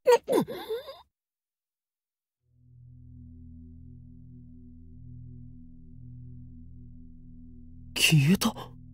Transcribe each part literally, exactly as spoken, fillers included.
消えた。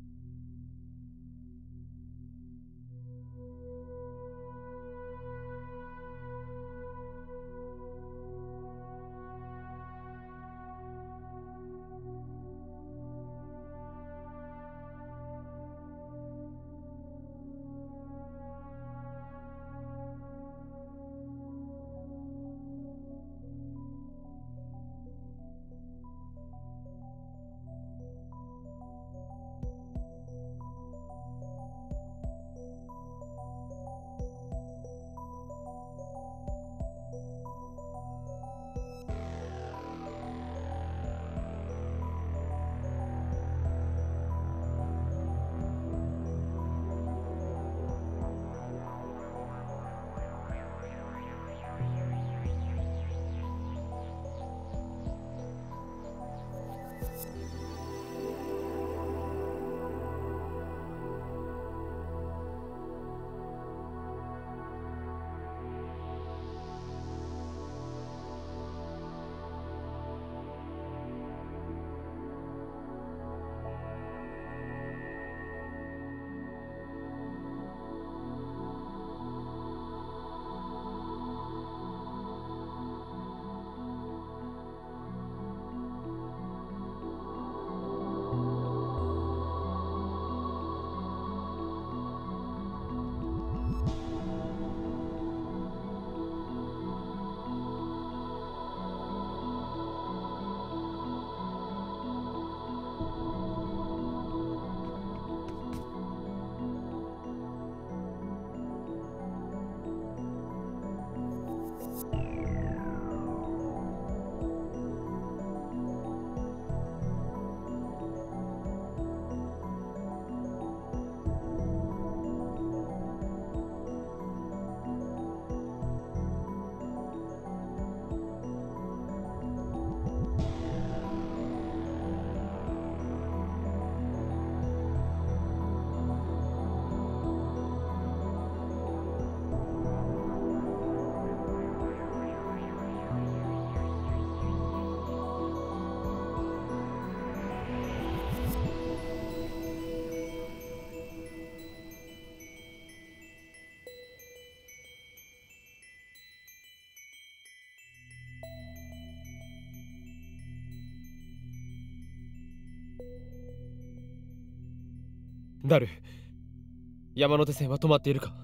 ダル、山手線は止まっているか？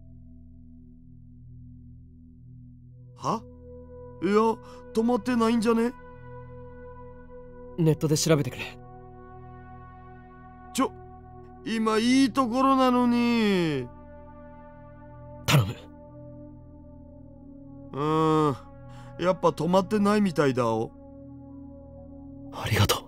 は？いや、止まってないんじゃね？ ネットで調べてくれ。 ちょ、今いいところなのに。 頼む。 うーん、やっぱ止まってないみたいだお。 ありがとう。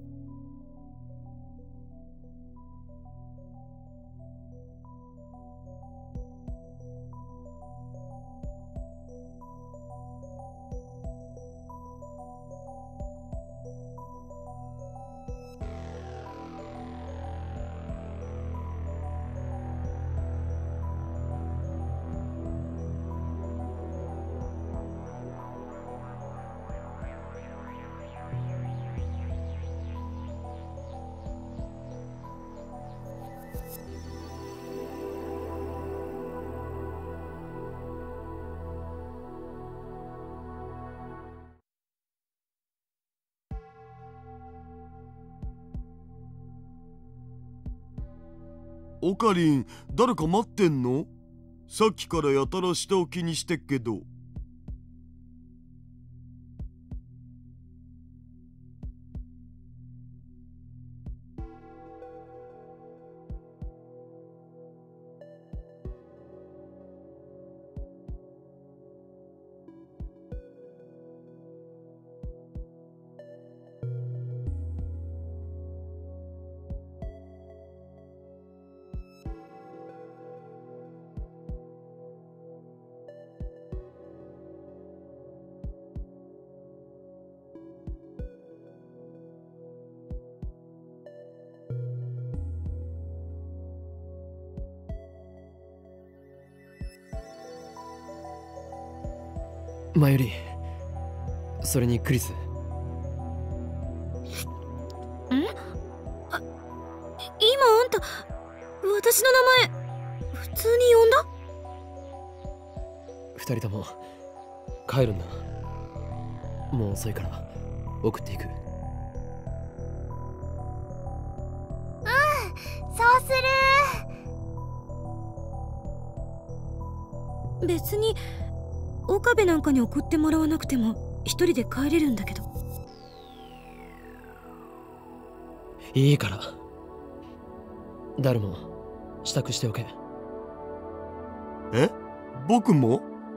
オカリン、誰か待ってんの？さっきからやたら下を気にしてっけど。 マユリ、それにクリス。 ん？あ、今あんた私の名前普通に呼んだ？ 二人とも帰るんだ。もう遅いから送っていく。 そうする。別に岡部なんかに送ってもらわなくても一人で帰れるんだけど。 いいから、誰も支度しておけ。 え、僕も？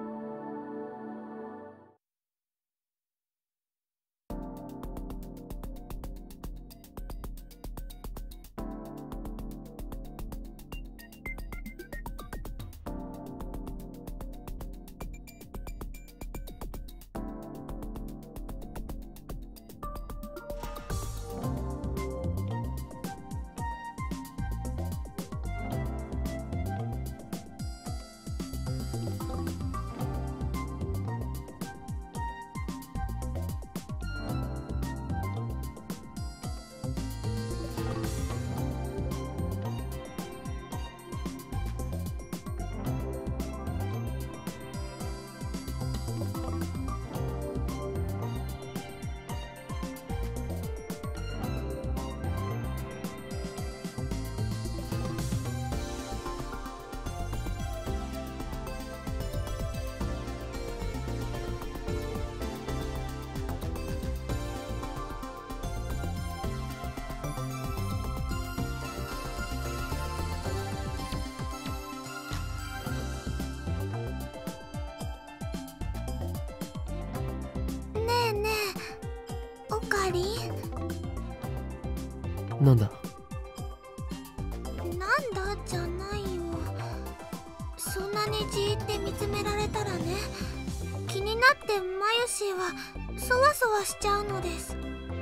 なんだ？ なんだじゃないよ。そんなにじーって見つめられたらね、気になってマユシーはそわそわしちゃうのです。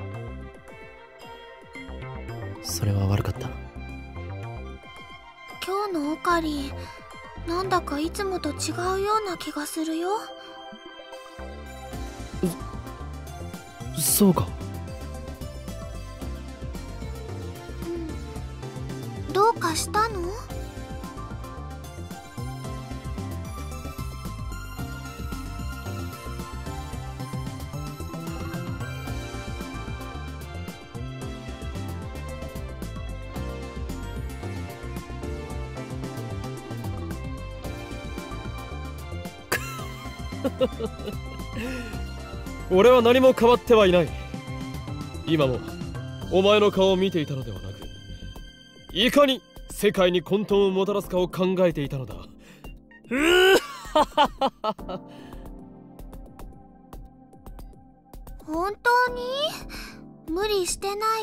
それは悪かった。 今日のオカリン、なんだかいつもと違うような気がするよ。 そうか。 どうかしたの？ 俺は何も変わってはいない。今もお前の顔を見ていたのではなく、いかに世界に混沌をもたらすかを考えていたのだ。うー本当に？無理してない？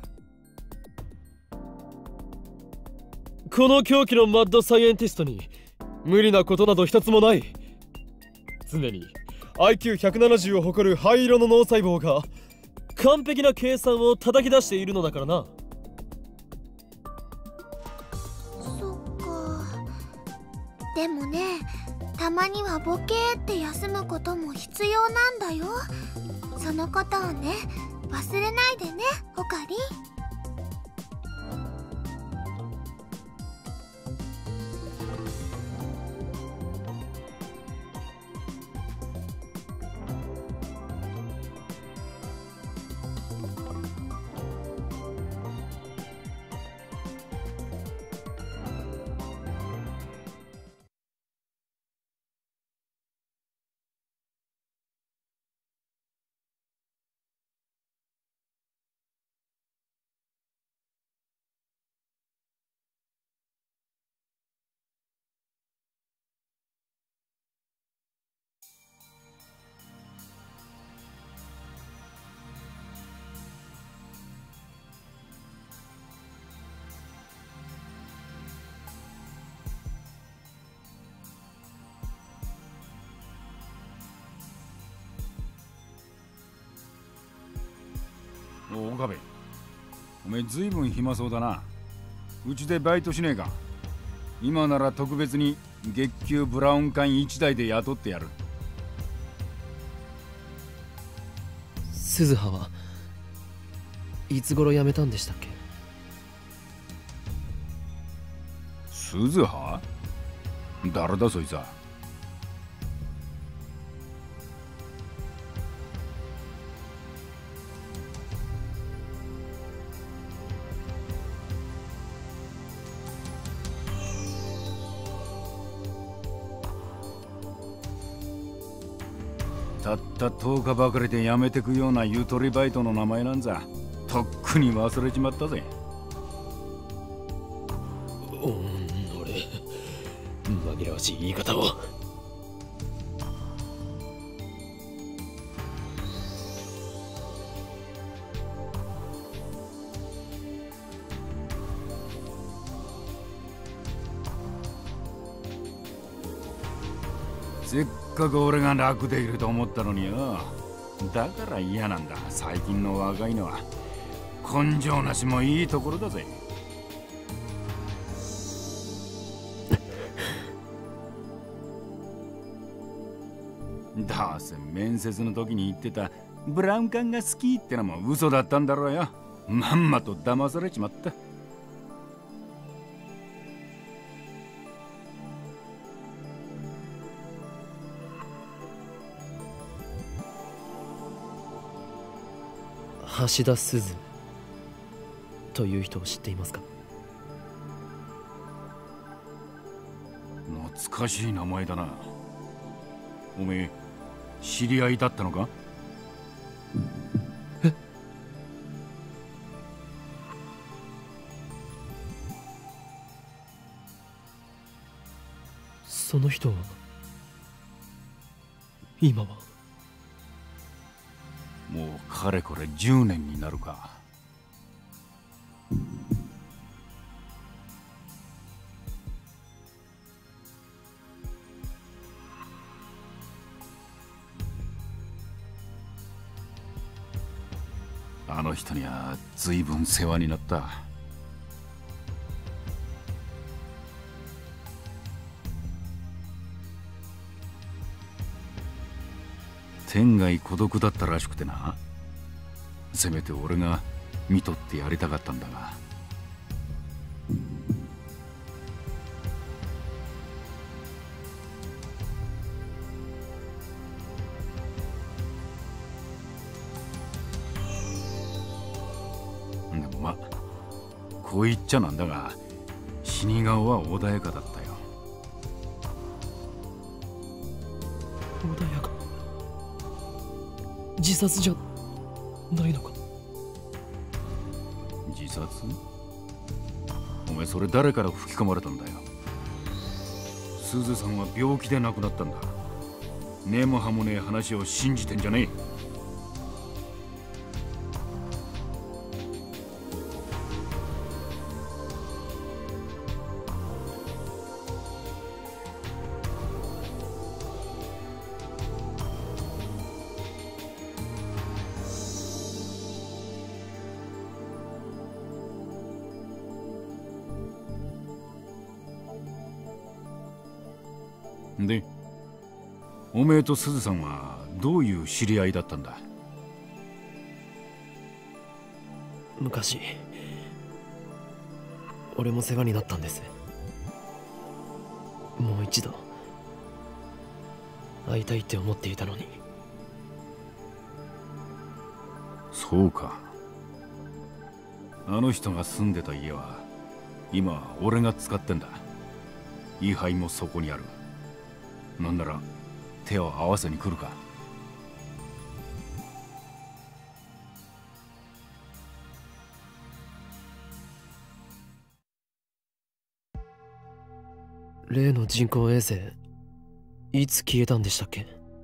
この狂気のマッドサイエンティストに無理なことなど一つもない。常に アイキューひゃくななじゅう を誇る灰色の脳細胞が完璧な計算を叩き出しているのだからな。 そっか。でもね、たまにはボケーって休むことも必要なんだよ。そのことをね、忘れないでね、オカリン。 お岡部、おめえずいぶん暇そうだな。うちでバイトしねえか。今なら特別に月給ブラウン管いちだいで雇ってやる。 鈴葉はいつ頃辞めたんでしたっけ？ 鈴葉？誰だそいつは。たったとおかばかりで辞めてくようなゆとりバイトの名前なんざとっくに忘れちまったぜ。 おん俺紛らわしい言い方を。 せっかく俺が楽でいると思ったのによ。だから嫌なんだ、最近の若いのは。根性なしもいいところだぜ。どうせ面接の時に言ってたブラウン管が好きってのも嘘だったんだろうよ。まんまと騙されちまった。 橋田鈴という人を知っていますか？ 懐かしい名前だな。おめえ知り合いだったのか？ え？その人は今はもうかれこれじゅうねんになるか。あの人には随分世話になった。天涯孤独だったらしくてな。せめて俺が見とってやりたかったんだが。でもまあこう言っちゃなんだが、死に顔は穏やかだったよ。 穏やか？自殺じゃないのか？ 自殺？お前それ誰から吹き込まれたんだよ。鈴さんは病気で亡くなったんだ。根も葉もねえ話を信じてんじゃねえ。で、おめえと鈴さんはどういう知り合いだったんだ？ 昔俺も世話になったんです。もう一度会いたいって思っていたのに。 そうか。あの人が住んでた家は今は俺が使ってんだ。位牌もそこにある。なんなら手を合わせに来るか？ 例の人工衛星いつ消えたんでしたっけ？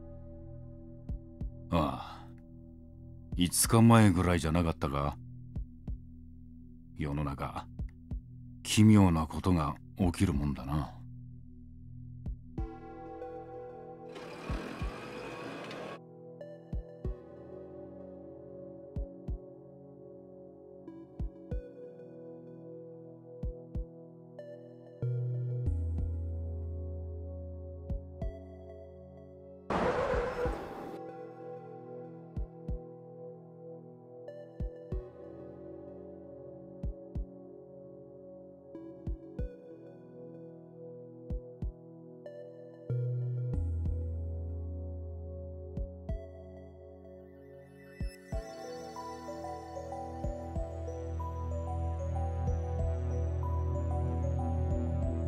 ああ、いつかまえぐらいじゃなかったか。世の中奇妙なことが起きるもんだな。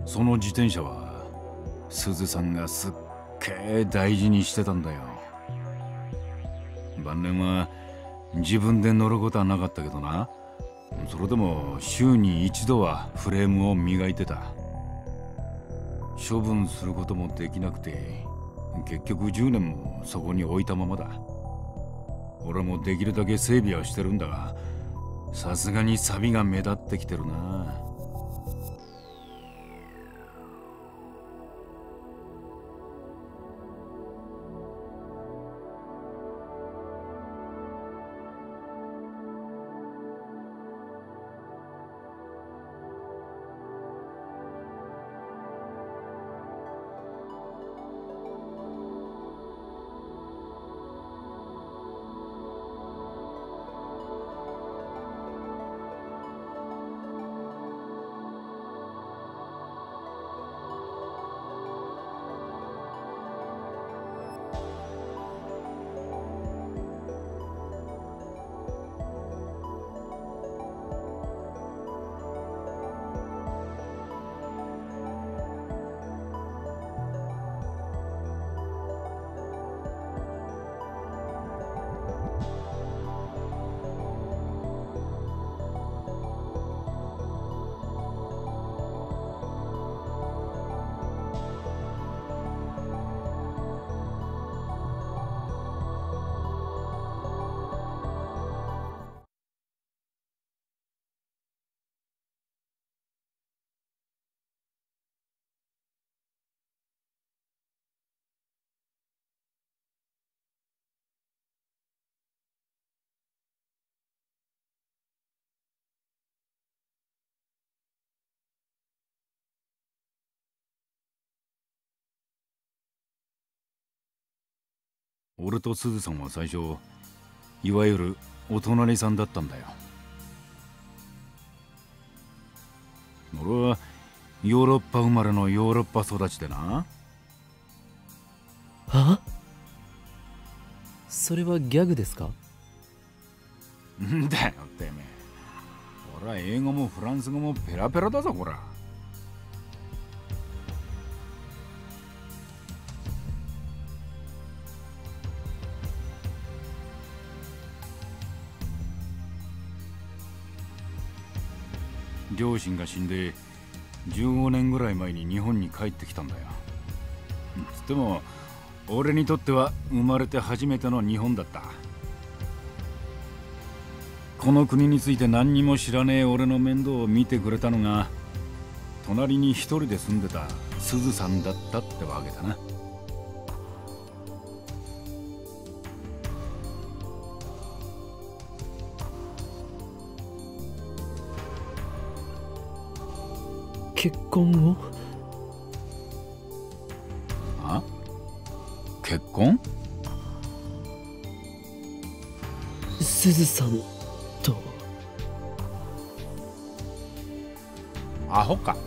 その自転車はすずさんがすっげえ大事にしてたんだよ。晩年は自分で乗ることはなかったけどな、それでも週に一度はフレームを磨いてた。処分することもできなくて、結局じゅうねんもそこに置いたままだ。俺もできるだけ整備はしてるんだが、さすがに錆が目立ってきてるな。俺とすずさんは最初いわゆるお隣さんだったんだよ。俺はヨーロッパ生まれのヨーロッパ育ちでな。 は？それはギャグですか？ んだよてめえ、俺は英語もフランス語もペラペラだぞこら。両親が死んでじゅうごねんぐらい前に日本に帰ってきたんだよ。つっても俺にとっては生まれて初めての日本だった。この国について何にも知らねえ俺の面倒を見てくれたのが、隣に一人で住んでたすずさんだったってわけだな。 結婚を？ あ？結婚？ すずさんと。 アホか。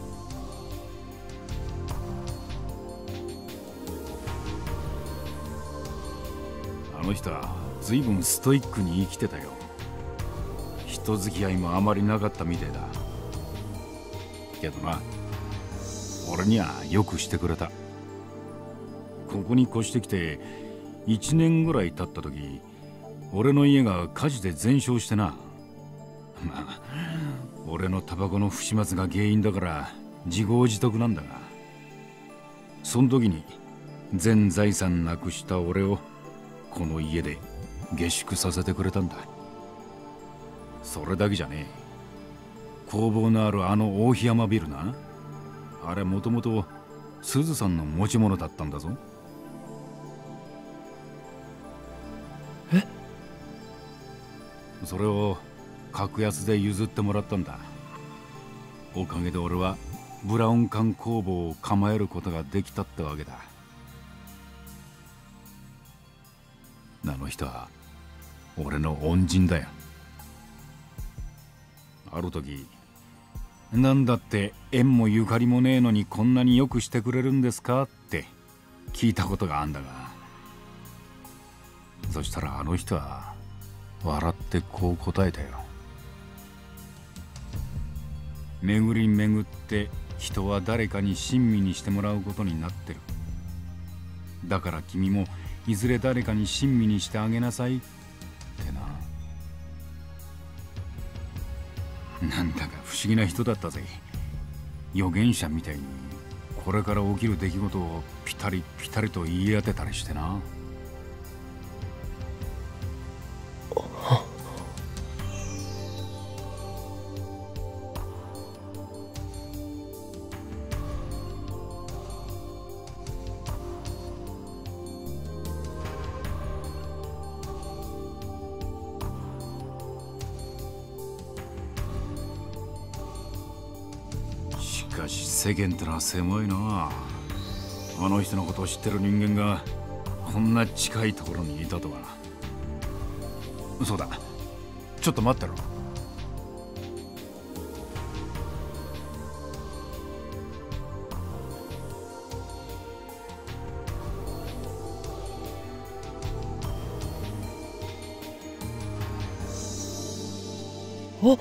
あの人は随分ストイックに生きてたよ。人付き合いもあまりなかったみたいだけどな、俺にはよくしてくれた。ここに越してきていちねんぐらい経った時、俺の家が火事で全焼してな。まあ俺のタバコの不始末が原因だから自業自得なんだが、その時に全財産なくした俺をこの家で下宿させてくれたんだ。それだけじゃねえ。工房のあるあの大檜山ビルな、あれもともとすずさんの持ち物だったんだぞ。 え？ それを格安で譲ってもらったんだ。おかげで俺はブラウン管工房を構えることができたってわけだ。あの人は俺の恩人だよ。ある時、なんだって縁もゆかりもねえのにこんなによくしてくれるんですかって聞いたことがあんだが、そしたらあの人は笑ってこう答えたよ。 巡り巡って人は誰かに親身にしてもらうことになってる。だから君もいずれ誰かに親身にしてあげなさいってな。なんだか不思議な人だったぜ。預言者みたいにこれから起きる出来事をピタリピタリと言い当てたりしてな。しかし世間ってのは狭いな。あの人のことを知ってる人間がこんな近いところにいたとは。そうだ、ちょっと待ってろ。 あ、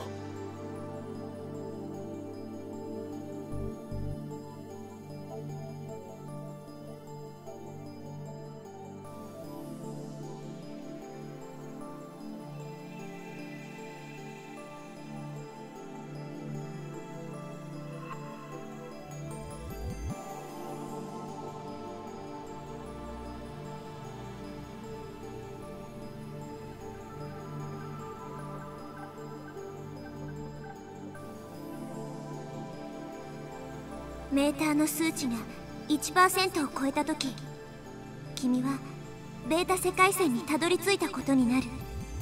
メーターの数値が いちパーセント を超えた時、君はベータ世界線にたどり着いたことになる。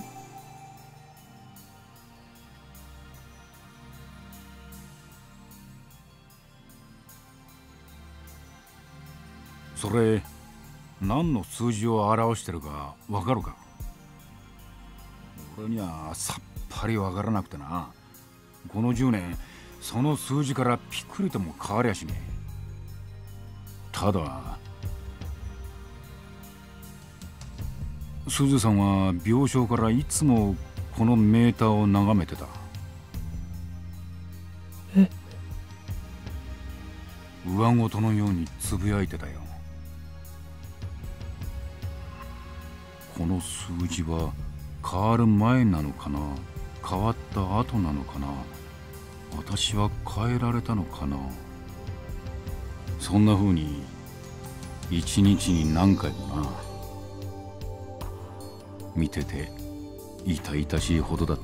それ何の数字を表してるかわかるか？俺にはさっぱりわからなくてな。このじゅうねんその数字からピクリとも変わりゃしねえ。ただすずさんは病床からいつもこのメーターを眺めてた。 え？ 上ごとのようにつぶやいてたよ。この数字は変わる前なのかな、変わった後なのかな、私は変えられたのかな。そんな風に一日に何回もな。見てて痛々しいほどだった。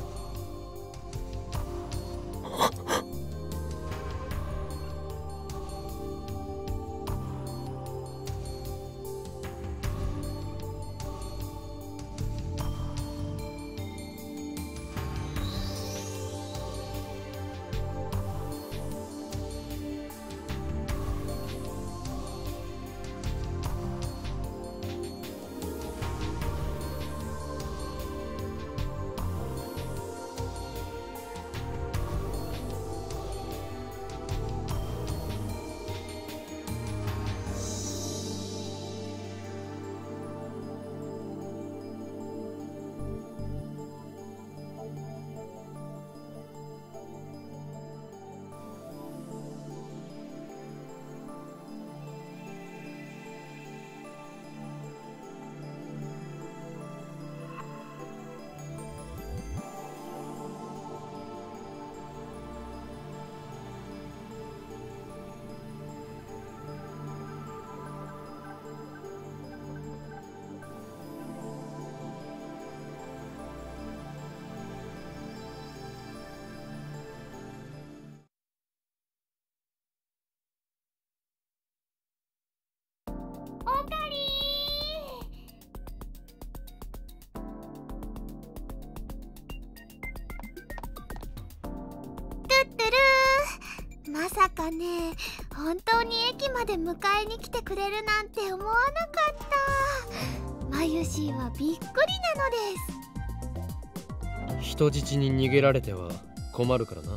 まさかね、本当に駅まで迎えに来てくれるなんて思わなかった。マユシーはびっくりなのです。 人質に逃げられては困るからな。 うん、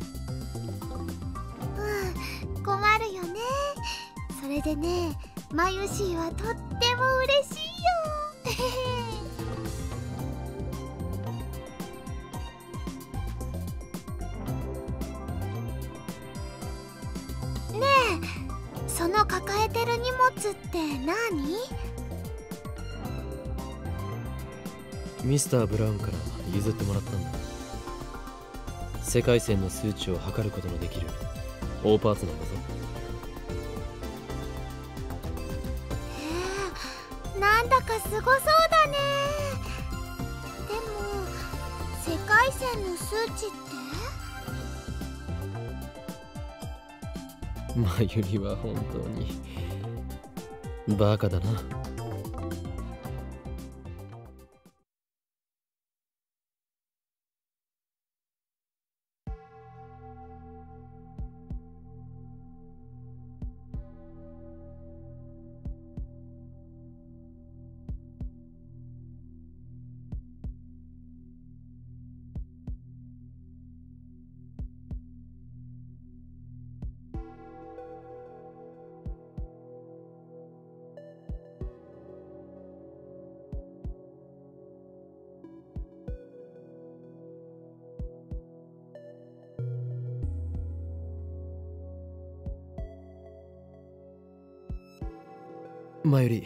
困るよね。それでね、マユシーはとっても嬉しいよ。 その抱えてる荷物って何？ ミスター・ブラウンから譲ってもらったんだ。世界線の数値を測ることのできる大パーツなんだぞ。 へえ、なんだかすごそうだね。でも世界線の数値ってマユリは本当にバカだな。マユリ、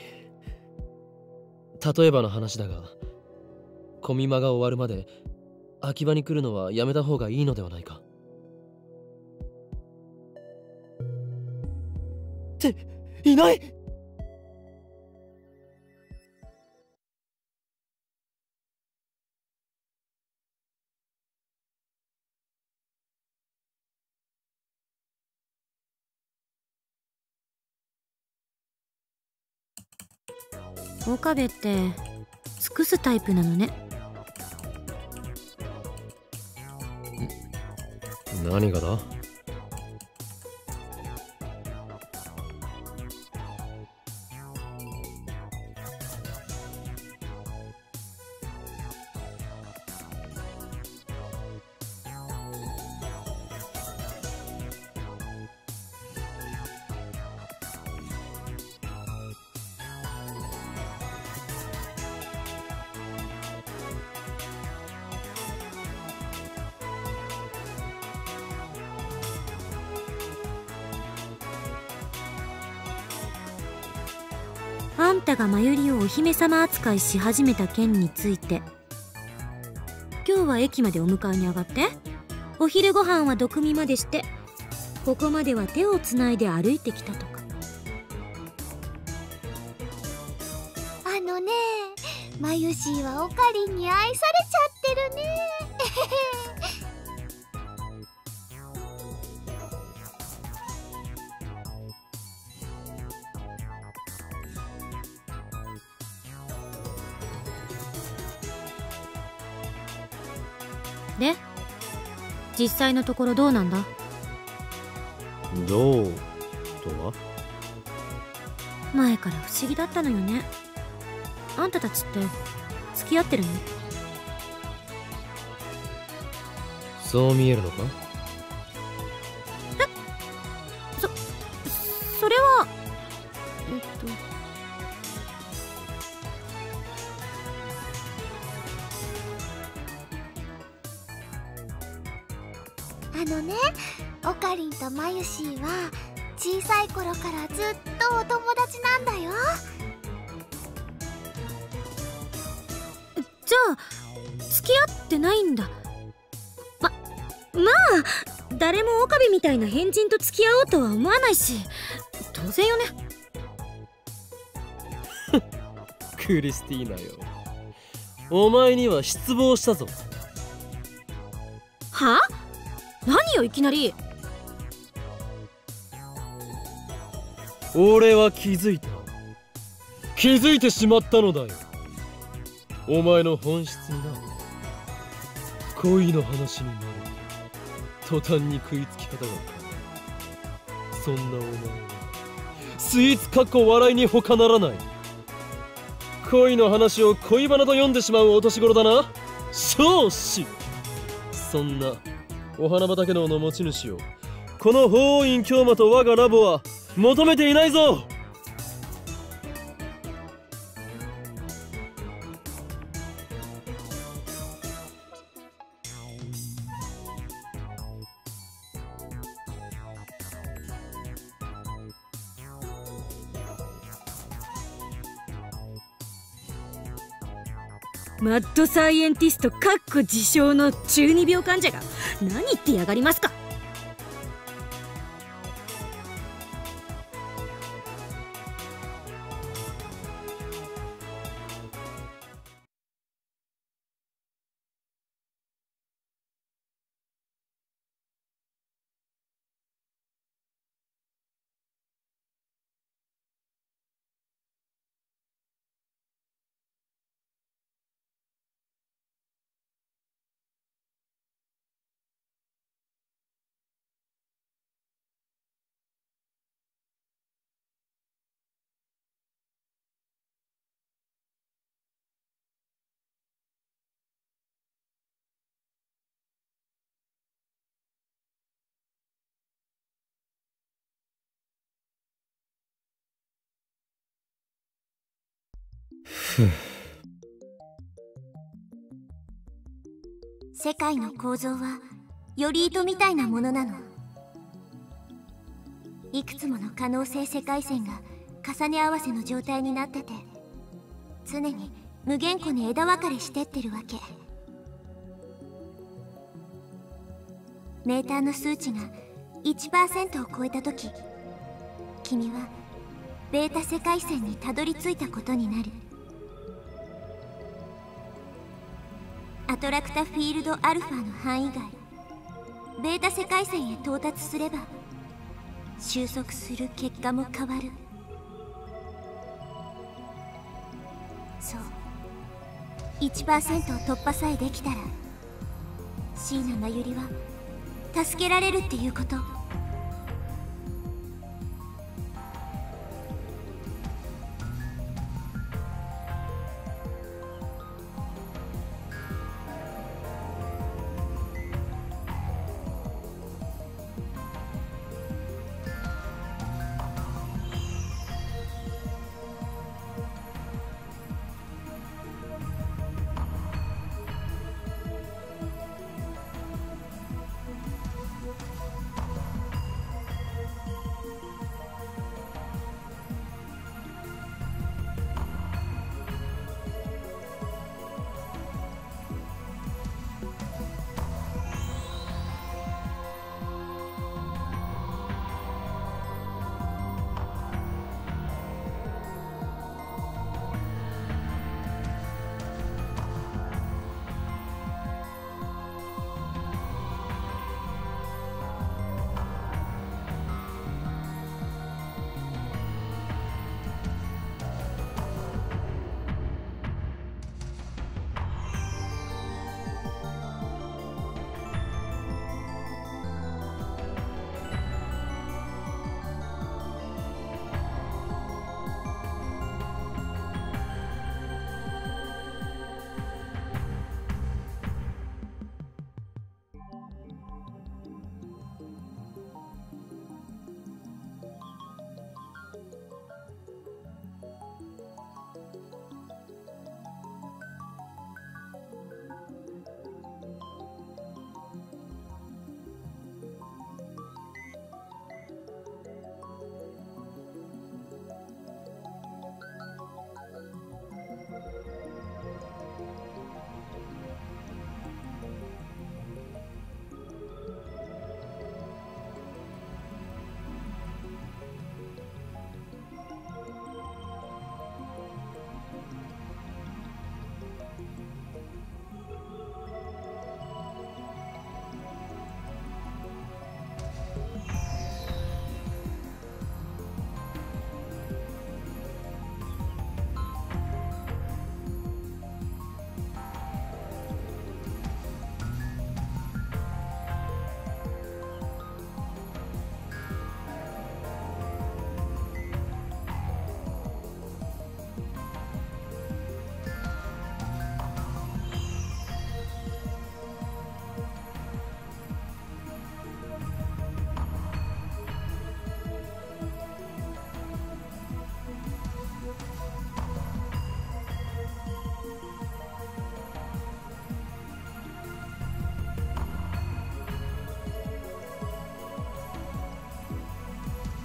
例えばの話だが、コミマが終わるまで秋葉に来るのはやめた方がいいのではないか。っていない。 岡部って尽くすタイプなのね。 何がだ？ あんたがマユリをお姫様扱いし始めた件について、今日は駅までお迎えに上がって、お昼ご飯は毒味までして、ここまでは手をつないで歩いてきたとか。 あのね、マユシーはオカリンに愛されちゃってるね。 で、実際のところどうなんだ？ どうとは？ 前から不思議だったのよね。あんたたちって付き合ってるの？ そう見えるのか？ え、そ、それはえっとあのね、オカリンとマユシーは小さい頃からずっとお友達なんだよ。 じゃあ付き合ってないんだ。ま、まあ誰も岡部みたいな変人と付き合おうとは思わないし、当然よね。 クリスティーナよ、お前には失望したぞ。 は？何よいきなり。 俺は気づいた。気づいてしまったのだよ。お前の本質にな。恋の話になると途端に食いつき方が変わる。そんなお前はスイーツかっこ笑いに他ならない。恋の話を恋バナと読んでしまうお年頃だな、少子。そんなお花畑能の持ち主をこの法王院京馬と我がラボは求めていないぞ。 マッドサイエンティストかっこ自称の中二病患者が何言ってやがりますか。 世界の構造はより糸みたいなものなの。いくつもの可能性世界線が重ね合わせの状態になってて、常に無限個に枝分かれしてってるわけ。メーターの数値が いちパーセント を超えた時、君はベータ世界線にたどり着いたことになる。アトラクタフィールドアルファの範囲外、ベータ世界線へ到達すれば収束する結果も変わる。そう、 いちパーセント を突破さえできたら椎名真由里は助けられるっていうこと。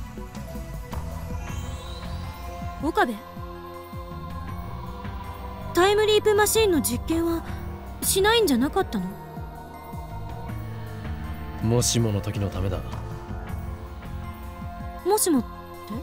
岡部、 タイムリープマシーンの実験はしないんじゃなかったの？ もしもの時のためだ。 もしもって？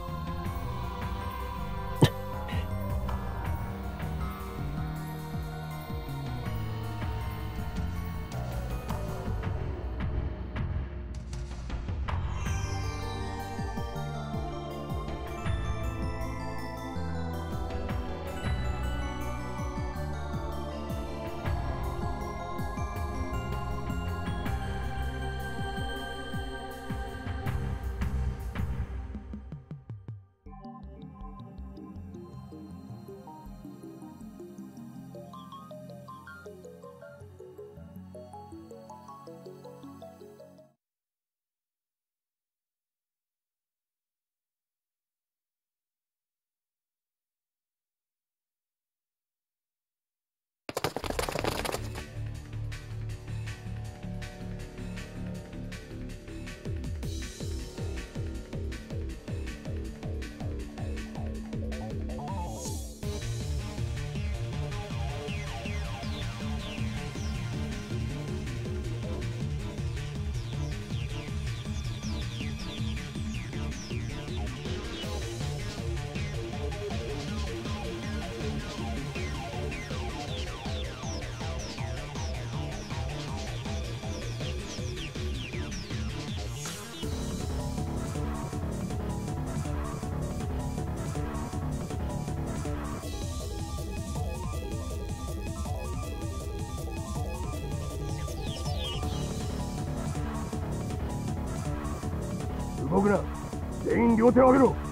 動くな。全員両手を上げろ。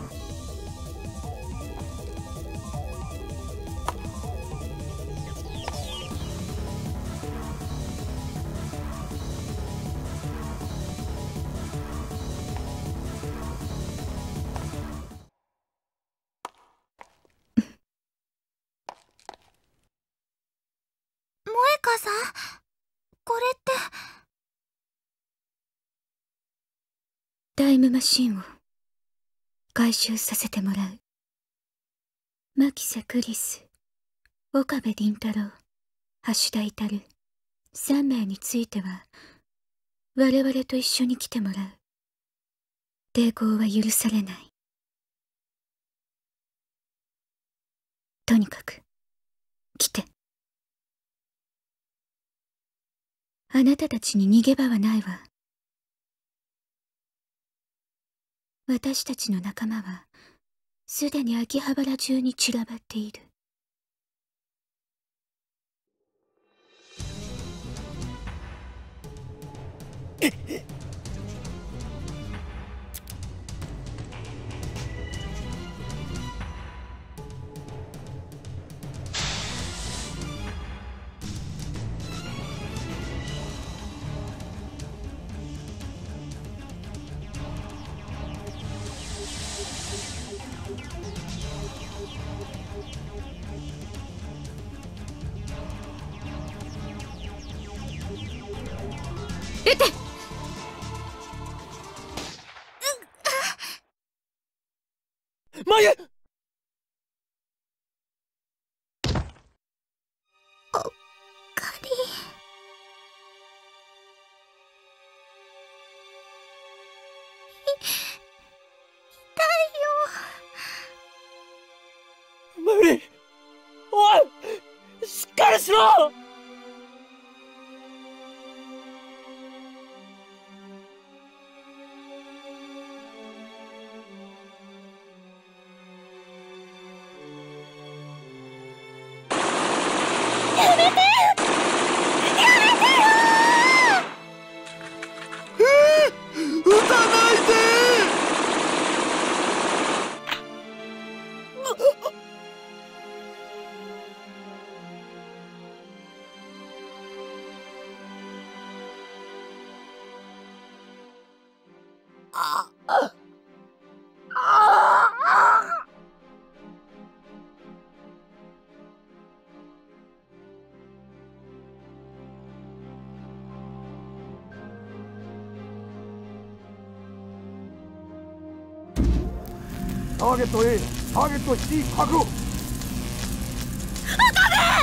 萌歌さん、これって。 タイムマシンを回収させてもらう。牧瀬クリス、岡部倫太郎、橋田至さん名については我々と一緒に来てもらう。抵抗は許されない。とにかく来て。あなたたちに逃げ場はないわ。私たちの仲間はすでに秋葉原中に散らばっている。出て！ マユ！ おかり。痛いよ。 マユリ！おい！しっかりしろ！ターゲット A、ターゲット C 確保。 岡部！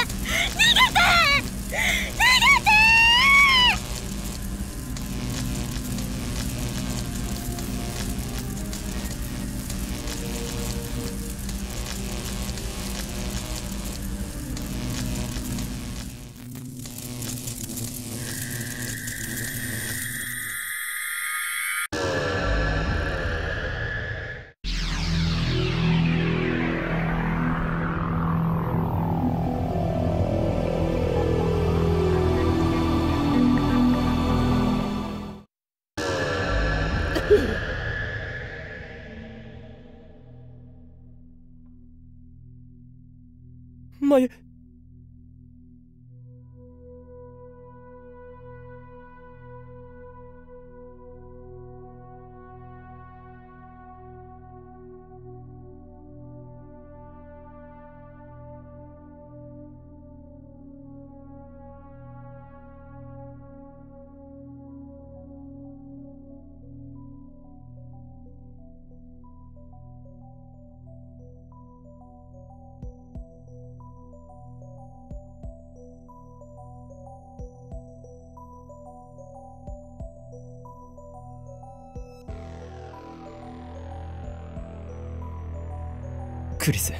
まゆクリス、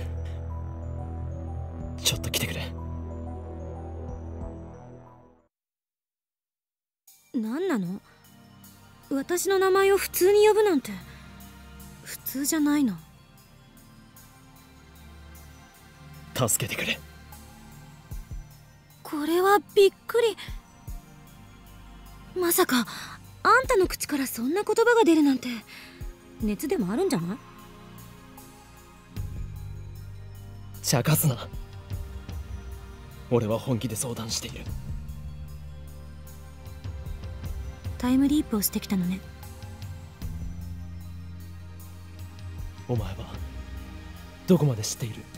ちょっと来てくれ。 何なの？私の名前を普通に呼ぶなんて普通じゃないの。 助けてくれ。 これはびっくり。まさかあんたの口からそんな言葉が出るなんて熱でもあるんじゃない？ 茶化すな。俺は本気で相談している。 タイムリープをしてきたのね。 お前はどこまで知っている？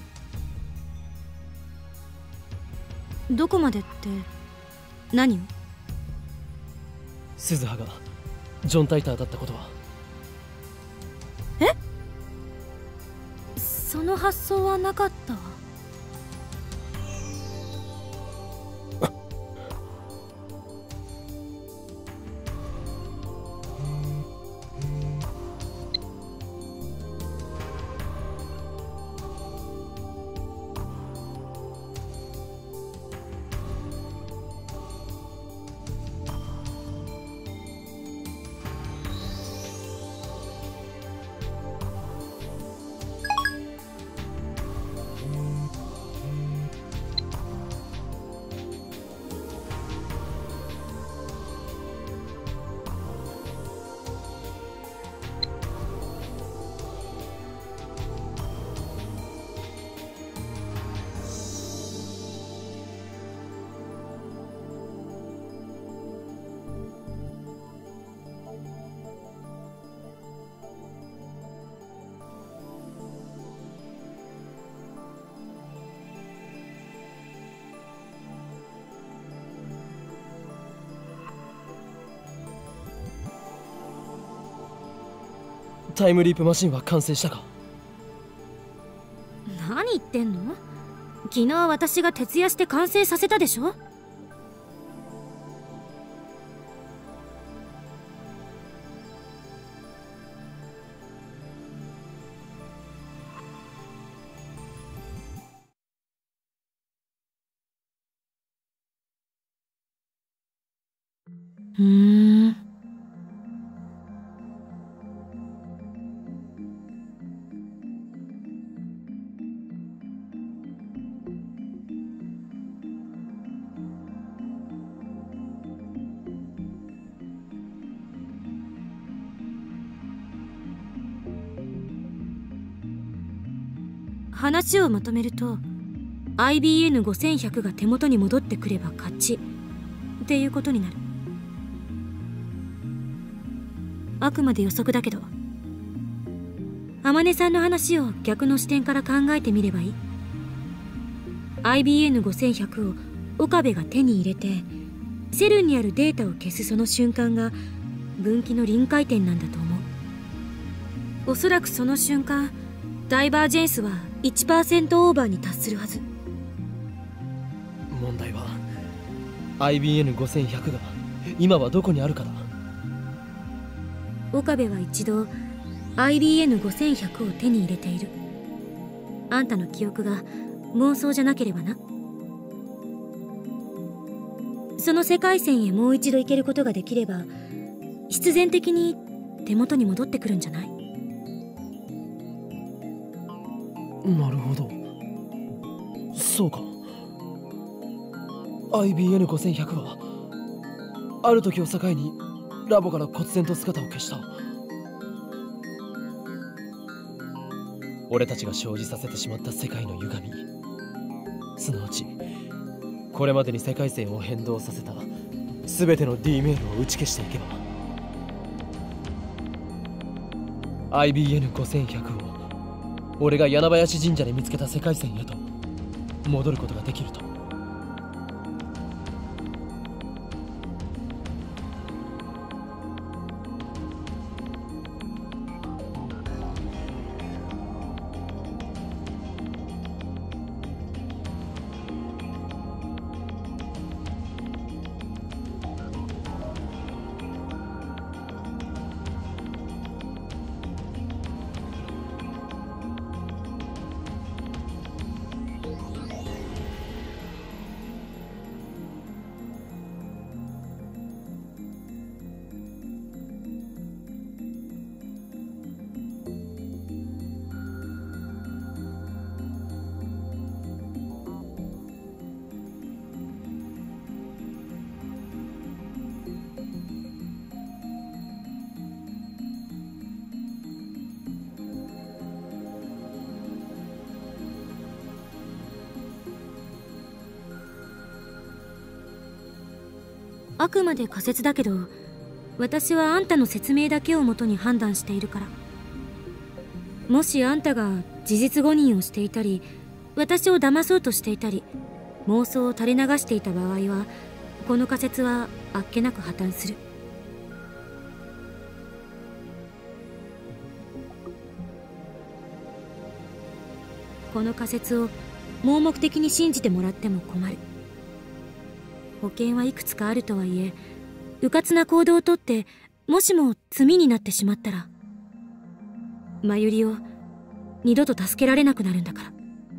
どこまでって何を？ 鈴葉がジョン・タイターだったことは。 え？その発想はなかったわ。 タイムリープマシンは完成したか？ 何言ってんの？昨日私が徹夜して完成させたでしょ。うーん。話をまとめると アイビーエヌごせんひゃく が手元に戻ってくれば勝ちっていうことになる。あくまで予測だけど天音さんの話を逆の視点から考えてみればいい。 アイビーエヌごせんひゃく を岡部が手に入れてセルンにあるデータを消すその瞬間が分岐の臨界点なんだと思う。おそらくその瞬間ダイバージェンスは いちパーセント オーバーに達するはず。 問題は アイビーエヌごせんひゃく が今はどこにあるかだ。 岡部は一度 アイビーエヌごせんひゃく を手に入れている。あんたの記憶が妄想じゃなければな。その世界線へもう一度行けることができれば必然的に手元に戻ってくるんじゃない？ なるほど、そうか。 アイビーエヌごせんひゃく はある時を境にラボから忽然と姿を消した。 俺たちが生じさせてしまった世界の歪み、すなわちこれまでに世界線を変動させた全ての D メールを打ち消していけば アイビーエヌごせんひゃく を俺が柳林神社で見つけた世界線へと戻ることができると。 あくまで仮説だけど、私はあんたの説明だけをもとに判断しているから。もしあんたが事実誤認をしていたり、私を騙そうとしていたり、妄想を垂れ流していた場合は、この仮説はあっけなく破綻する。この仮説を盲目的に信じてもらっても困る。保険はいくつかあるとはいえ、迂闊な行動をとってもしも罪になってしまったら、まゆりを二度と助けられなくなるんだから。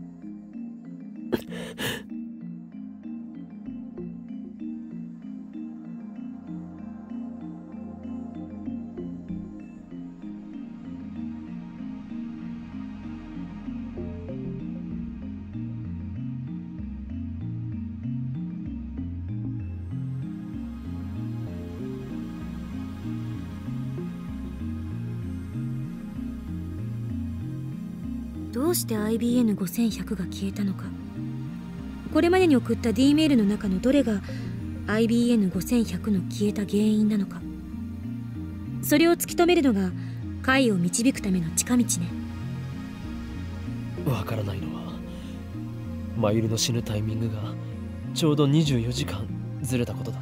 どうして アイビーエヌごせんひゃく が消えたのか。これまでに送った D メールの中のどれが アイビーエヌごせんひゃく の消えた原因なのか。それを突き止めるのが解を導くための近道ね。 わからないのは、マユリの死ぬタイミングがちょうどにじゅうよじかんずれたことだ。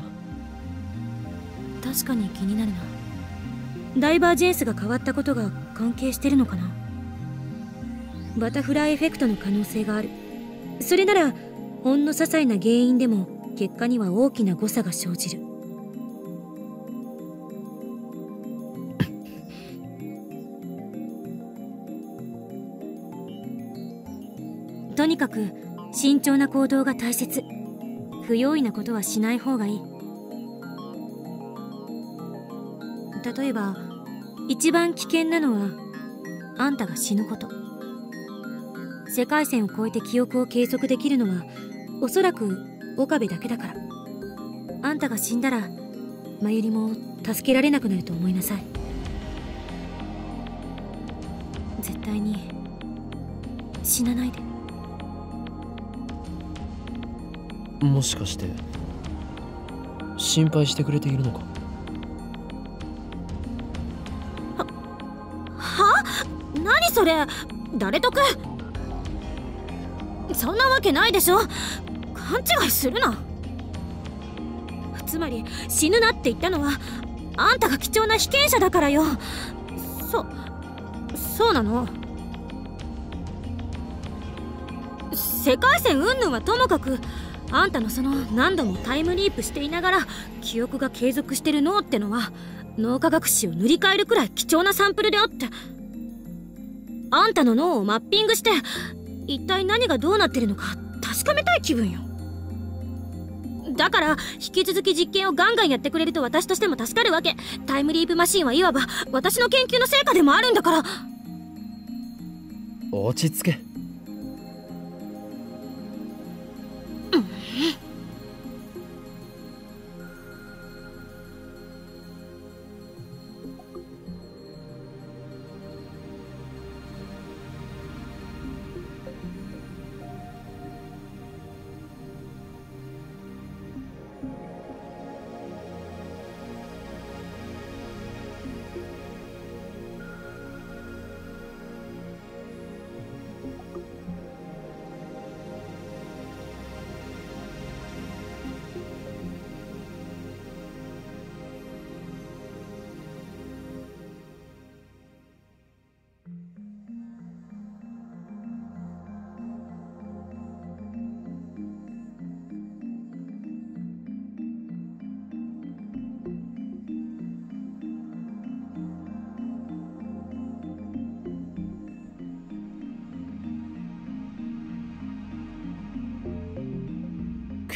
確かに気になるな。ダイバージェンスが変わったことが関係してるのかな。バタフライエフェクトの可能性がある。それならほんの些細な原因でも結果には大きな誤差が生じる。とにかく慎重な行動が大切。不用意なことはしない方がいい。例えば一番危険なのはあんたが死ぬこと。世界線を越えて記憶を継続できるのはおそらく岡部だけだから。あんたが死んだらまゆりも助けられなくなると思いなさい。絶対に死なないで。 もしかして心配してくれているのか。 はは何それ、誰得。そんなわけないでしょ。勘違いするな。つまり死ぬなって言ったのはあんたが貴重な被験者だからよ。そそうなの。世界線云々はともかく、あんたのその何度もタイムリープしていながら記憶が継続してる脳ってのは脳科学史を塗り替えるくらい貴重なサンプルであって、あんたの脳をマッピングして一体何がどうなってるのか確かめたい気分よ。だから引き続き実験をガンガンやってくれると私としても助かるわけ。タイムリープマシンはいわば私の研究の成果でもあるんだから。 落ち着け。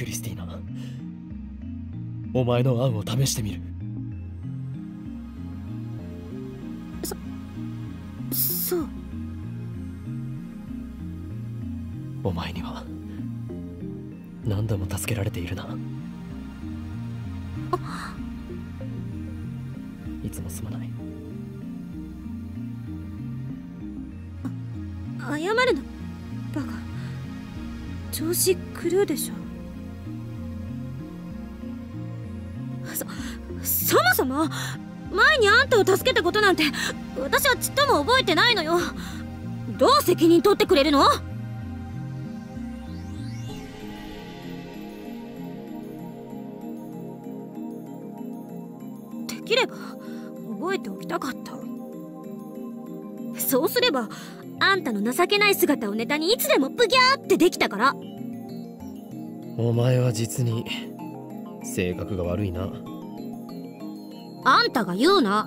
クリスティーナ、お前の案を試してみる。 そそうお前には何度も助けられているな。いつもすまない。 謝るなバカ。調子狂うでしょ。そそもそも前にあんたを助けたことなんて私はちっとも覚えてないのよ。どう責任取ってくれるの？できれば覚えておきたかった。そうすればあんたの情けない姿をネタにいつでもブギャーってできたから。 お前は実に性格が悪いな。 あんたが言うな。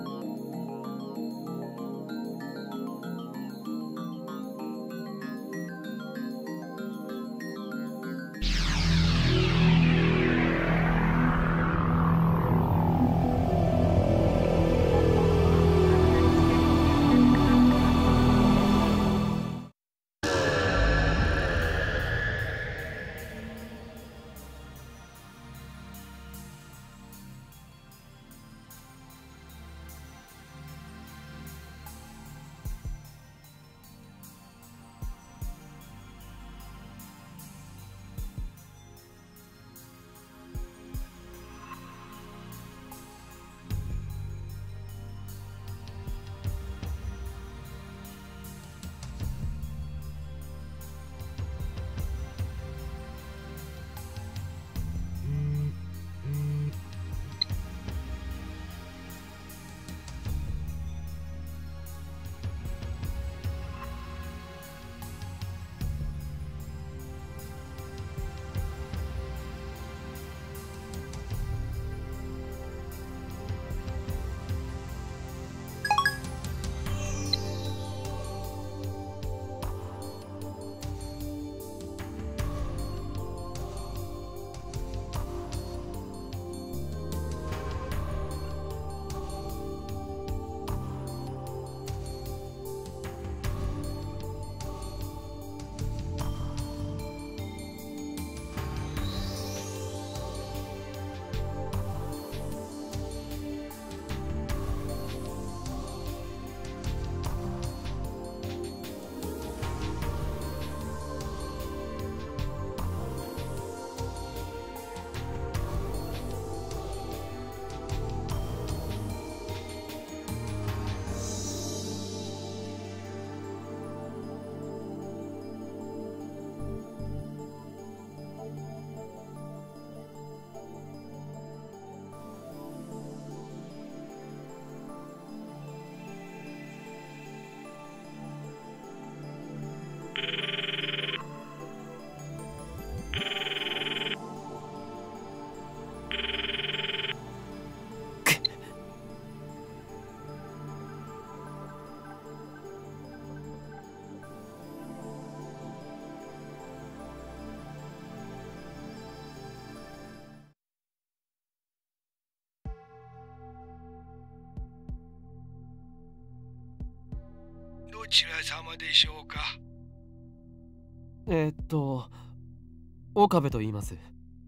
どちら様でしょうか。 えー、っと岡部と言います。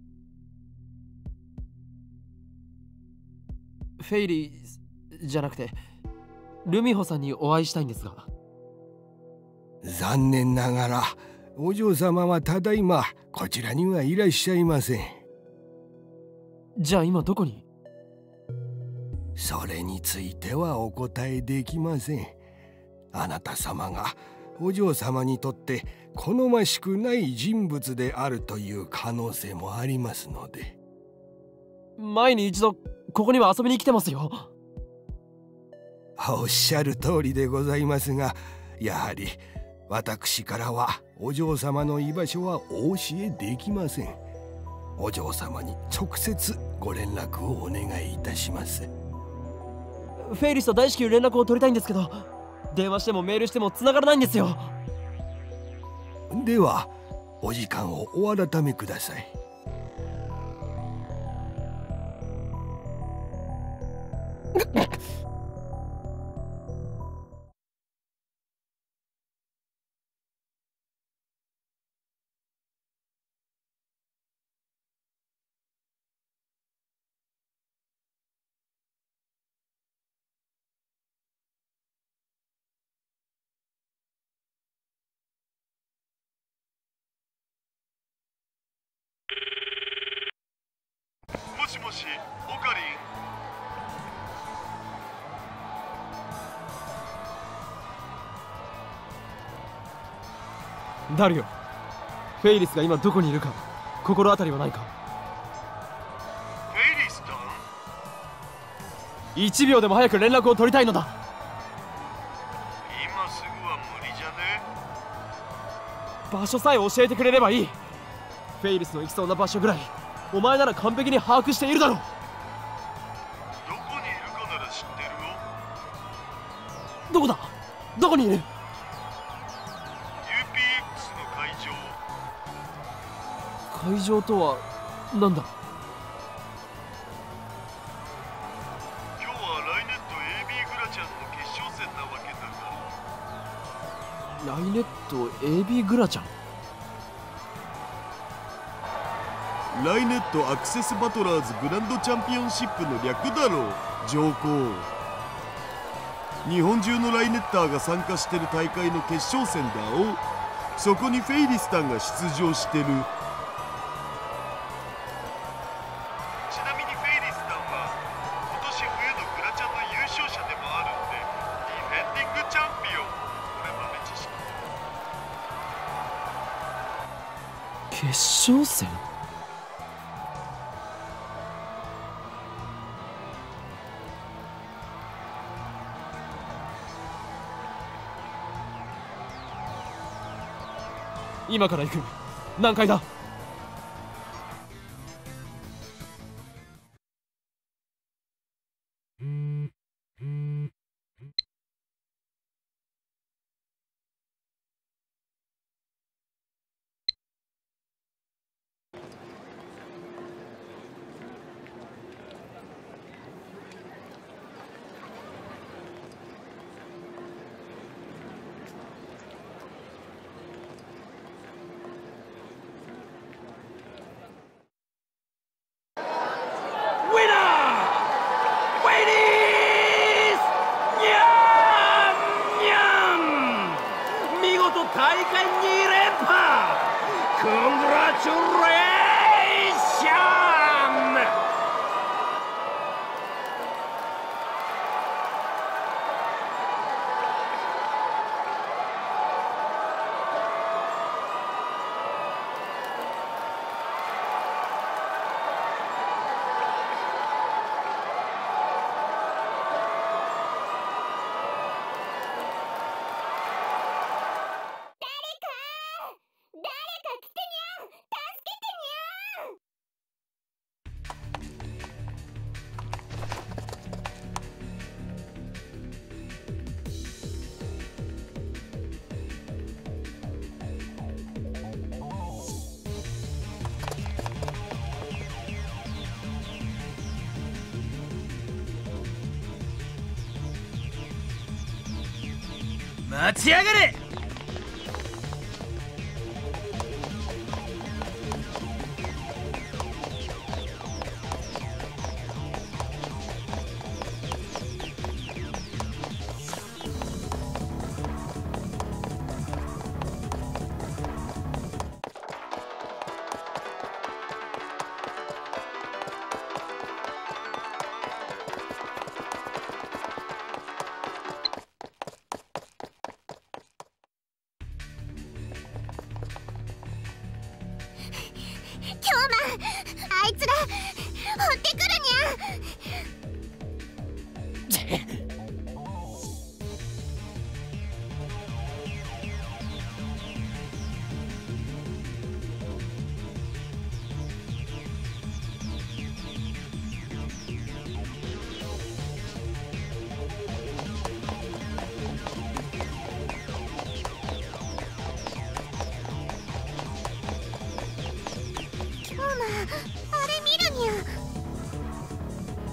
フェイリーじゃなくてルミホさんにお会いしたいんですが。 残念ながらお嬢様はただいまこちらにはいらっしゃいません。 じゃあ今どこに？ それについてはお答えできません。あなた様がお嬢様にとって好ましくない人物であるという可能性もありますので。 前に一度ここには遊びに来てますよ。 おっしゃる通りでございますが、やはり私からはお嬢様の居場所はお教えできません。お嬢様に直接ご連絡をお願いいたします。 フェイリスと大至急連絡を取りたいんですけど、電話してもメールしても繋がらないんですよ。 ではお時間をお改めください。 もしもし、オカリン。ダリオ、フェイリスが今どこにいるか心当たりはないか？ フェイリスだ。 いちびょうでも早く連絡を取りたいのだ。 今すぐは無理じゃね？ 場所さえ教えてくれればいい。フェイリスの行きそうな場所ぐらいお前なら完璧に把握しているだろう。 どこにいるかなら知ってるよ。 どこだ？どこにいる？ ユーピーエックス の会場。 会場とは何だ？ 今日はライネット エービー グラチャンの決勝戦なわけだが。 ライネット エービー グラチャン。 ライネットアクセスバトラーズグランドチャンピオンシップの略だろう、上皇。日本中のライネッターが参加してる大会の決勝戦だお。そこにフェイリスタンが出場してる。ちなみにフェイリスタンは今年冬のグラチャンの優勝者でもあるんで、ディフェンディングチャンピオン。これ豆知識。 決勝戦？今から行く。何階だ？ 大会に連覇！コングラチュレーション！待ちやがれ！ あいつら追ってくるにゃ。あれ見るにゃ。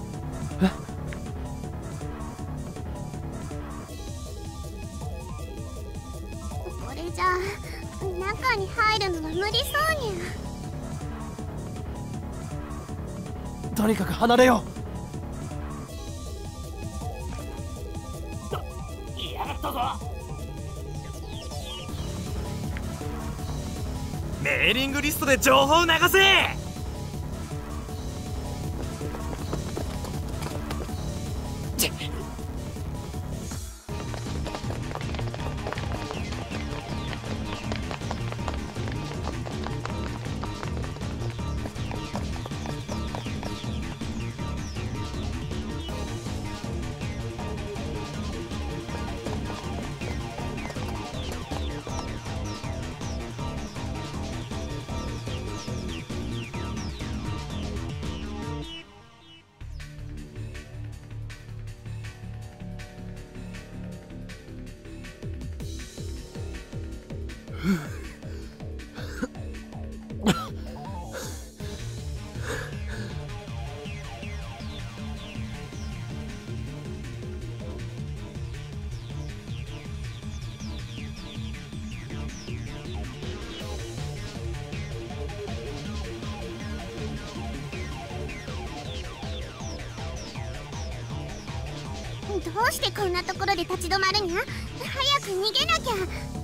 とにかく離れよう。やがったぞ。 メーリングリストで情報を流せ。 どうしてこんなところで立ち止まるにゃ。早く逃げなきゃ。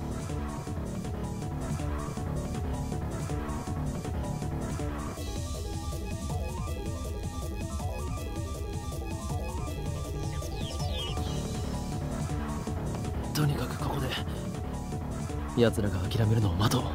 とにかくここで奴らが諦めるのを待とう。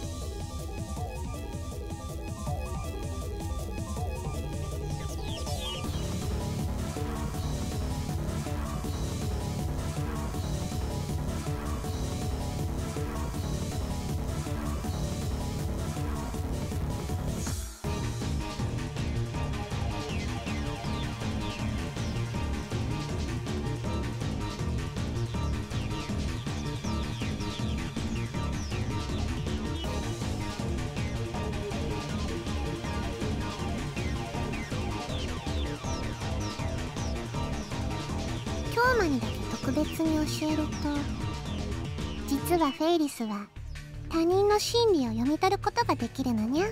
京馬にだけ特別に教えると、実はフェイリスは他人の心理を読み取ることができるのにゃ。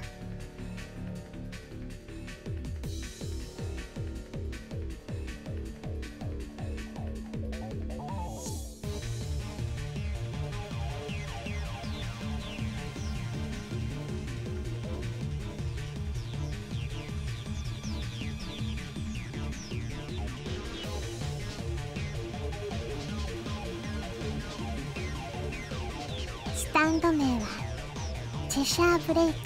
スタンド名はチェシャーブレイク。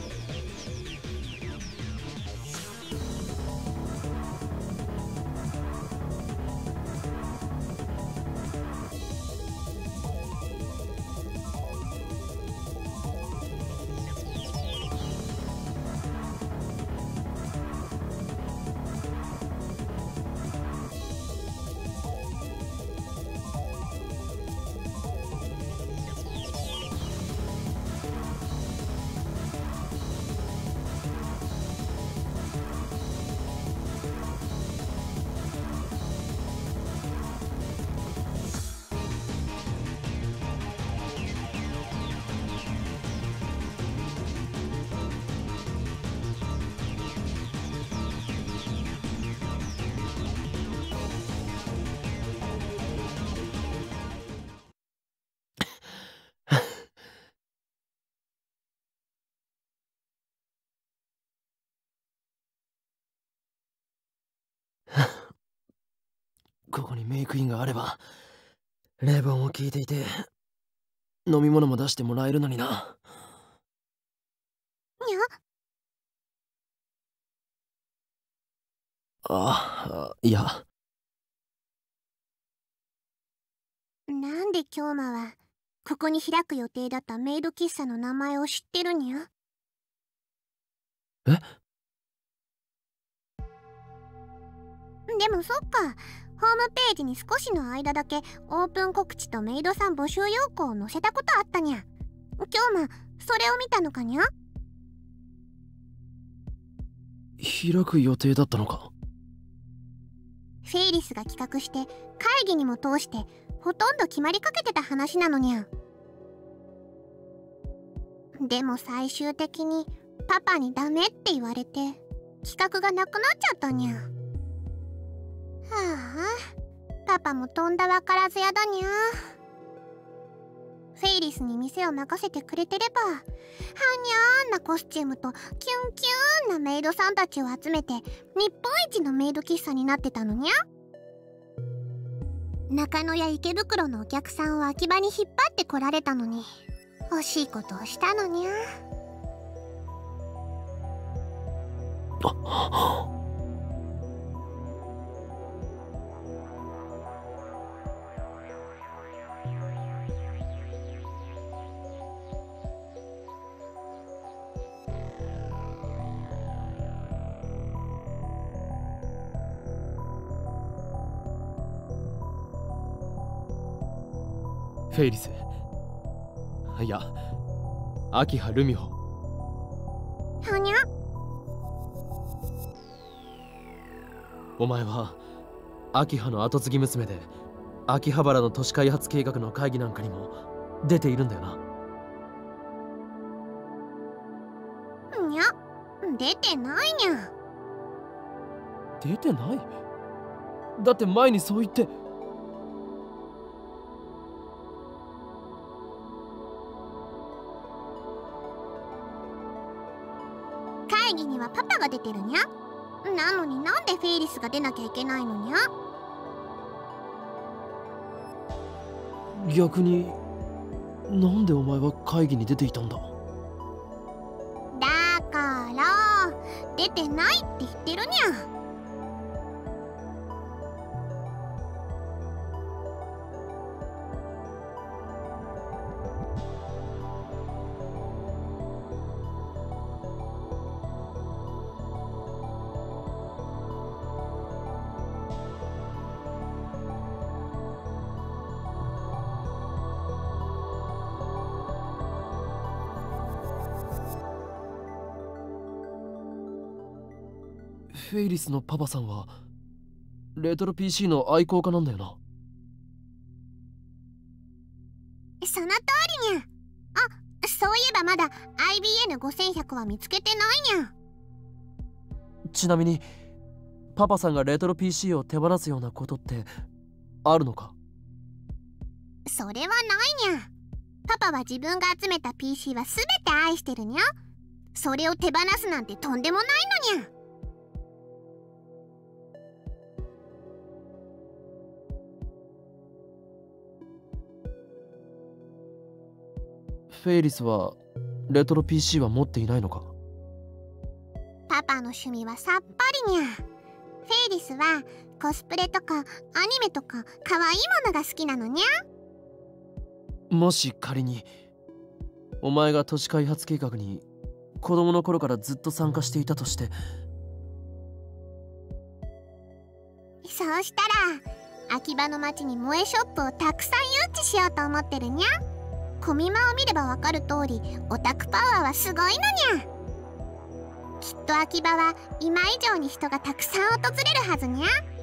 ここにメイクインがあればレバンを聞いていて飲み物も出してもらえるのにな。 にゃ。 ああ、いや。 なんで京馬はここに開く予定だったメイド喫茶の名前を知ってるにゃ。 え？ でもそっか、ホームページに少しの間だけオープン告知とメイドさん募集要項を載せたことあったにゃ。京馬、それを見たのかにゃ。 開く予定だったのか。 フェイリスが企画して会議にも通してほとんど決まりかけてた話なのにゃ。でも最終的にパパにダメって言われて企画がなくなっちゃったにゃ。はあ、パパもとんだわからずやだにゃ。フェイリスに店を任せてくれてれば、はにゃーなコスチュームとキュンキューンなメイドさんたちを集めて日本一のメイド喫茶になってたのにゃ。中野や池袋のお客さんを秋葉に引っ張ってこられたのに、惜しいことをしたのにゃ。 フェイリス、いや、秋葉ルミホ。 はにゃ。 お前は秋葉の跡継ぎ娘で、秋葉原の都市開発計画の会議なんかにも出ているんだよな。 にゃ、出てないにゃ。 出てない？だって前にそう言って。 会議にはパパが出てるにゃ。なのになんでフェイリスが出なきゃいけないのにゃ。 逆になんでお前は会議に出ていたんだ？ だから出てないって言ってるにゃ。 フェイリスのパパさんはレトロ ピーシー の愛好家なんだよな。 その通りにゃ。あ、そういえばまだ アイビーエヌごせんひゃく は見つけてないにゃ。 ちなみにパパさんがレトロ ピーシー を手放すようなことってあるのか？ それはないにゃ。パパは自分が集めた ピーシー は全て愛してるにゃ。それを手放すなんてとんでもないのにゃ。 フェイリスはレトロ ピーシー は持っていないのか？ パパの趣味はさっぱりにゃ。フェイリスはコスプレとかアニメとか可愛いものが好きなのにゃ。 もし仮にお前が都市開発計画に子供の頃からずっと参加していたとして。 そうしたら秋葉の町に萌えショップをたくさん誘致しようと思ってるにゃ。コミマを見ればわかる通りオタクパワーはすごいのにゃ。きっと秋葉は今以上に人がたくさん訪れるはずにゃ。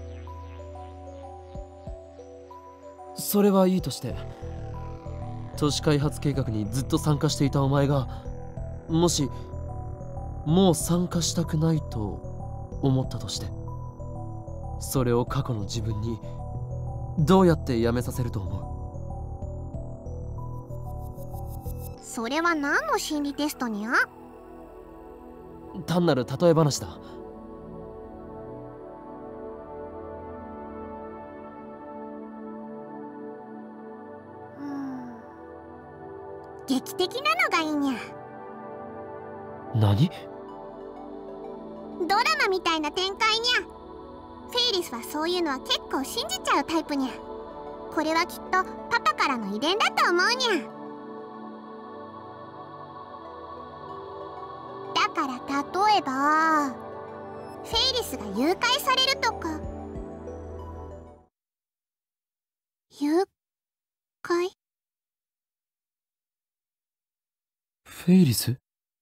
それはいいとして、都市開発計画にずっと参加していたお前がもしもう参加したくないと思ったとして、それを過去の自分にどうやってやめさせると思う？ それは何の心理テストにゃ？ 単なる例え話だ。 うん、劇的なのがいいにゃ。 何？ ドラマみたいな展開にゃ。フェイリスはそういうのは結構信じちゃうタイプにゃ。これはきっとパパからの遺伝だと思うにゃ。だから例えばフェイリスが誘拐されるとか。誘拐？ フェイリス？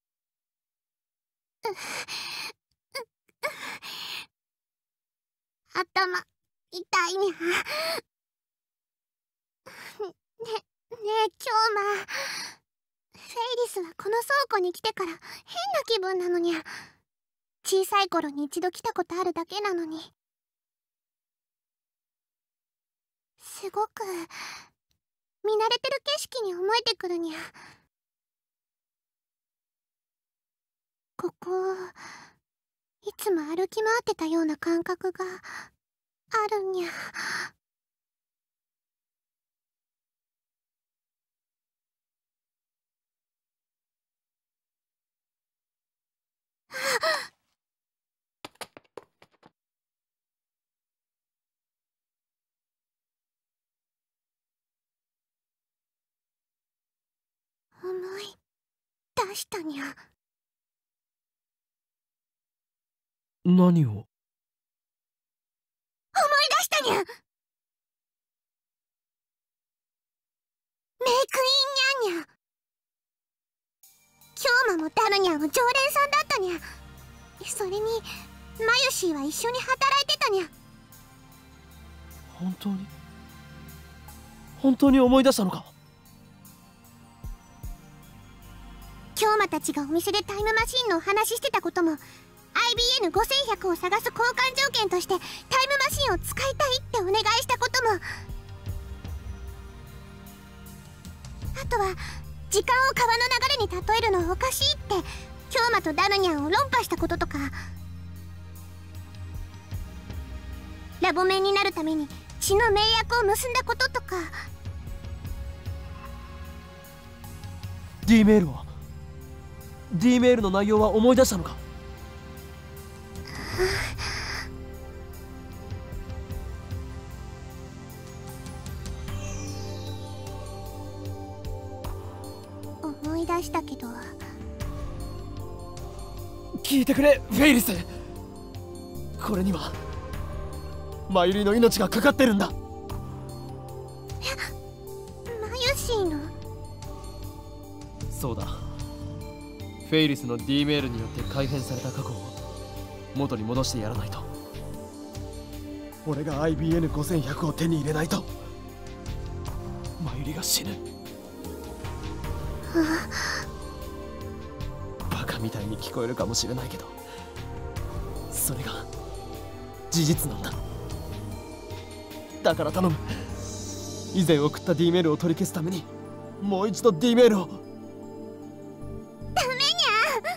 頭痛いにゃ。ね、ねえ京馬、フェイリスはこの倉庫に来てから変な気分なのにゃ。小小さい頃に一度来たことあるだけなのに。すごく見慣れてる景色に思えてくるにゃ。ここいつも歩き回ってたような感覚があるにゃ。思い出したにゃ。 何を？ 思い出したにゃ。メイクインニャンニャ。京馬もダルニャンも常連さんだったにゃ。それにマユシーは一緒に働いてたにゃ。 本当に本当に思い出したのか？ 京馬たちがお店でタイムマシンのお話ししてたことも アイビーエヌごせんひゃく を探す交換条件としてタイムマシンを使いたいってお願いしたことも、あとは時間を川の流れに例えるのはおかしいって京馬とダルニャンを論破したこととか、ラボメンになるために血の盟約を結んだこととか。 D メールは D メールの内容は思い出したのか？ 思い出したけど。 聞いてくれフェイリス、これにはマユリの命がかかってるんだ。 マユシーの？ そうだ、フェイリスの D メールによって改変された過去を元に戻してやらないと。俺が アイビーエヌごせんひゃく を手に入れないとマユリが死ぬ。バカみたいに聞こえるかもしれないけど、それが事実なんだ。だから頼む、以前送った D メールを取り消すためにもう一度 D メールを。 ダメにゃ。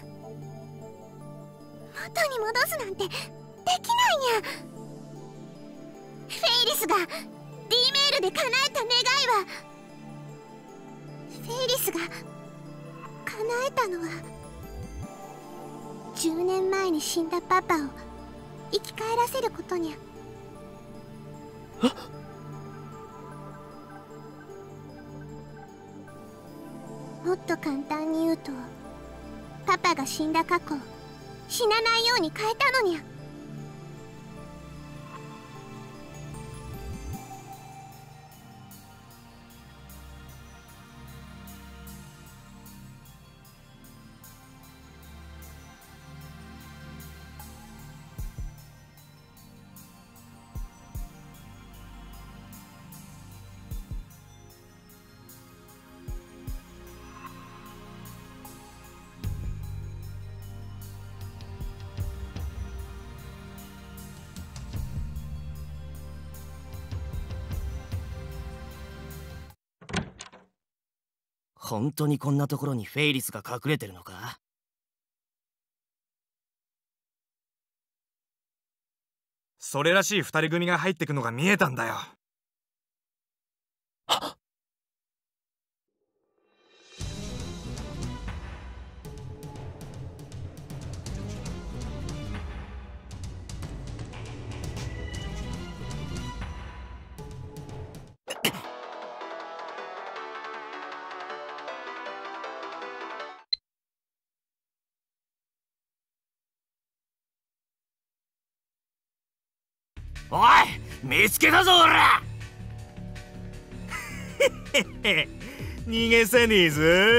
元に戻すなんてできないにゃ。フェイリスが D メールで叶えた願いは、フェイリスが叶えたのはじゅうねんまえに死んだパパを生き返らせることにゃ。もっと簡単に言うと、パパが死んだ過去を死なないように変えたのにゃ。 本当にこんなところにフェイリスが隠れてるのか？ それらしい二人組が入ってくのが見えたんだよ。 おい、見つけたぞおら。 逃げせねえぞ。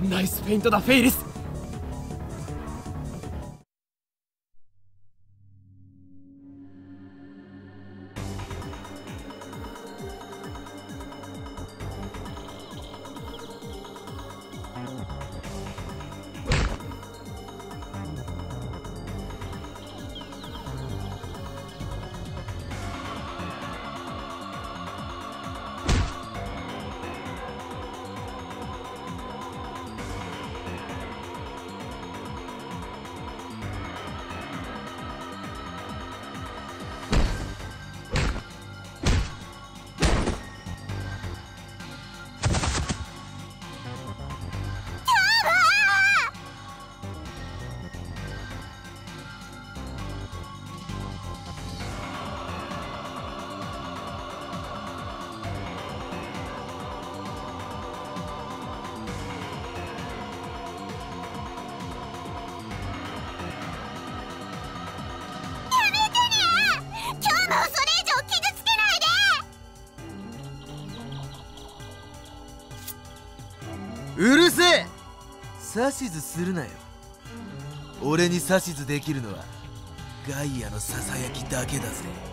ナイスフェイントだフェイリス。 うるせえ。指図するなよ。俺に指図できるのはガイアのささやきだけだぜ。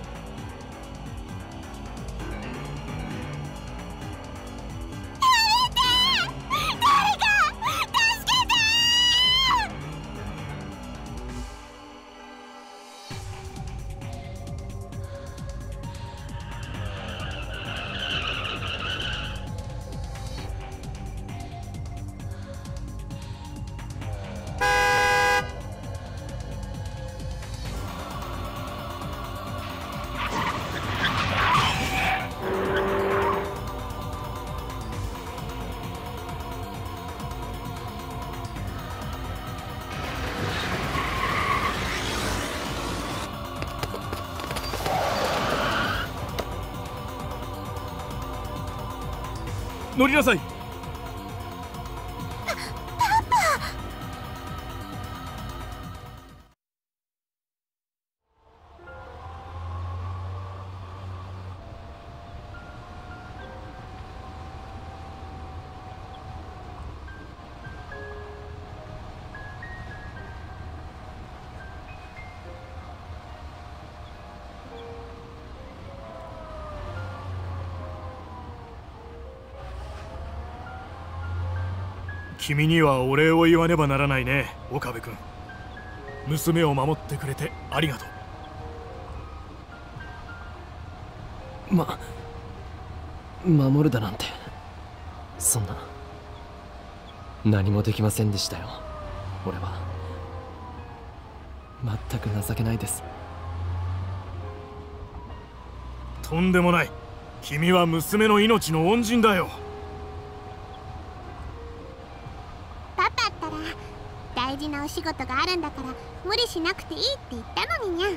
乗りなさい。 君にはお礼を言わねばならないね、岡部君。娘を守ってくれてありがとう。ま、守るだなんて、そんな何もできませんでしたよ。俺は全く情けないです。 とんでもない。君は娘の命の恩人だよ。 大事なお仕事があるんだから無理しなくていいって言ったのににゃ。フェイ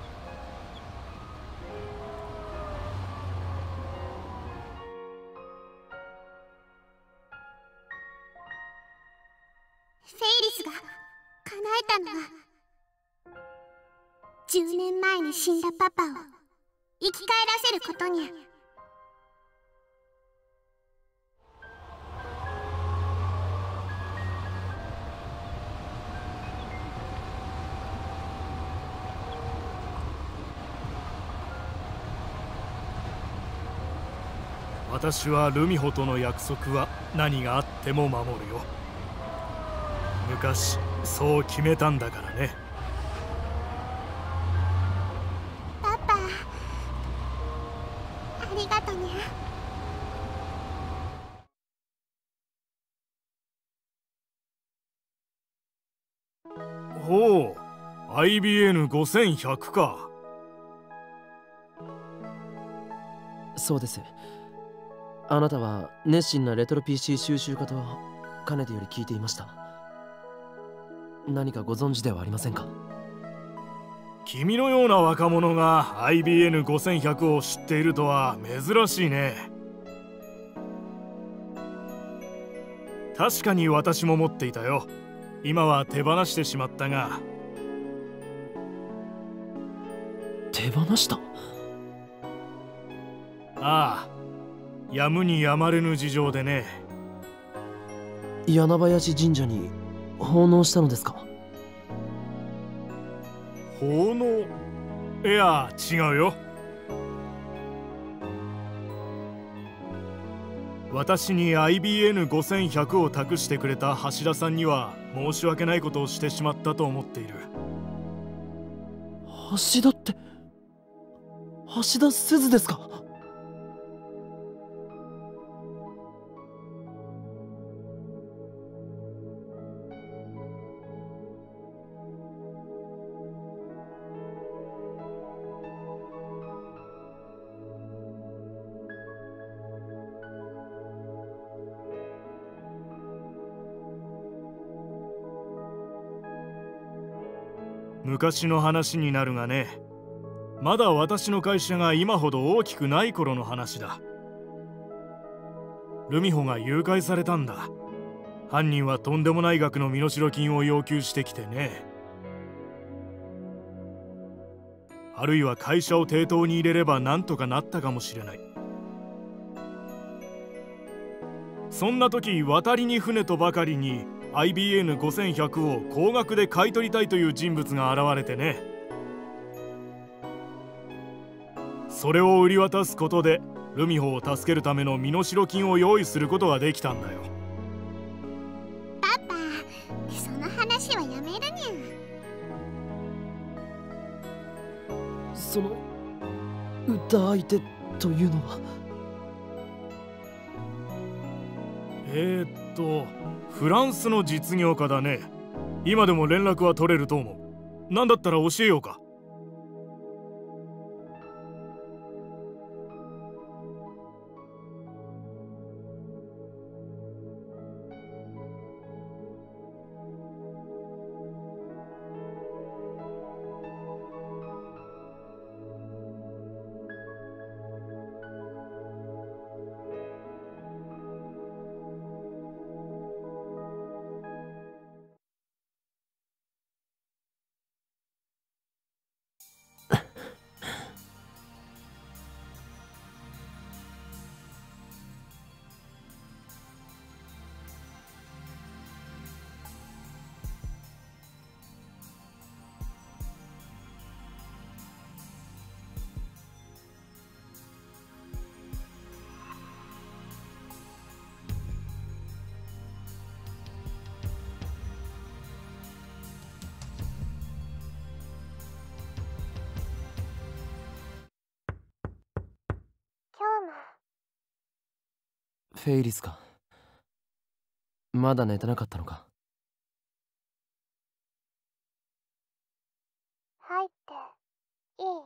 リスが叶えたのはじゅうねんまえに死んだパパを生き返らせることにゃ。 私はルミホとの約束は何があっても守るよ。昔そう決めたんだからね。 パパ、ありがとにゃ。ほう、アイビーエヌごせんひゃく か。 そうです。あなたは熱心なレトロ ピーシー 収集家とかねてより聞いていました。何かご存知ではありませんか？ 君のような若者が アイビーエヌごせんひゃく を知っているとは珍しいね。確かに私も持っていたよ。今は手放してしまったが。 手放した？ ああ、やむにやまれぬ事情でね。 柳林神社に奉納したのですか？ 奉納？いや違うよ。私に アイビーエヌごせんひゃく を託してくれた橋田さんには申し訳ないことをしてしまったと思っている。 橋田って橋田すずですか？ 昔の話になるがね、まだ私の会社が今ほど大きくない頃の話だ。ルミホが誘拐されたんだ。犯人はとんでもない額の身代金を要求してきてね。あるいは会社を抵当に入れればなんとかなったかもしれない。そんな時、渡りに船とばかりに アイビーエヌごせんひゃく を高額で買い取りたいという人物が現れてね。それを売り渡すことでルミホを助けるための身代金を用意することができたんだよ。 パパ、その話はやめるにゃ。 その売った相手というのは？ えーっとフランスの実業家だね。今でも連絡は取れると思う。なんだったら教えようか。 フェイリスか。まだ寝てなかったのか？ 入っていい？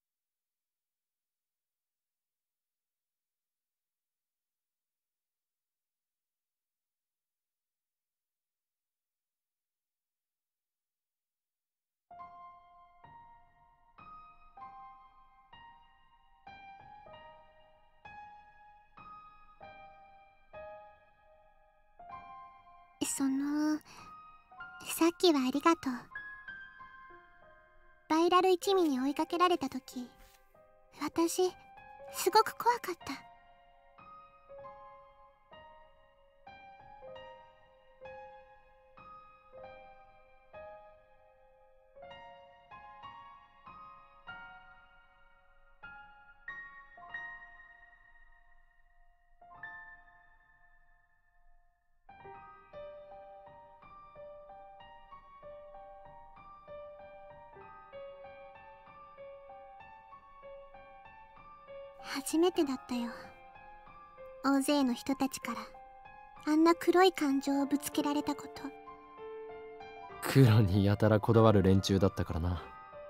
そのさっきはありがとう。バイラル一味に追いかけられた時、私すごく怖かった。初めてだったよ。大勢の人たちからあんな黒い感情をぶつけられたこと。 黒にやたらこだわる連中だったからな。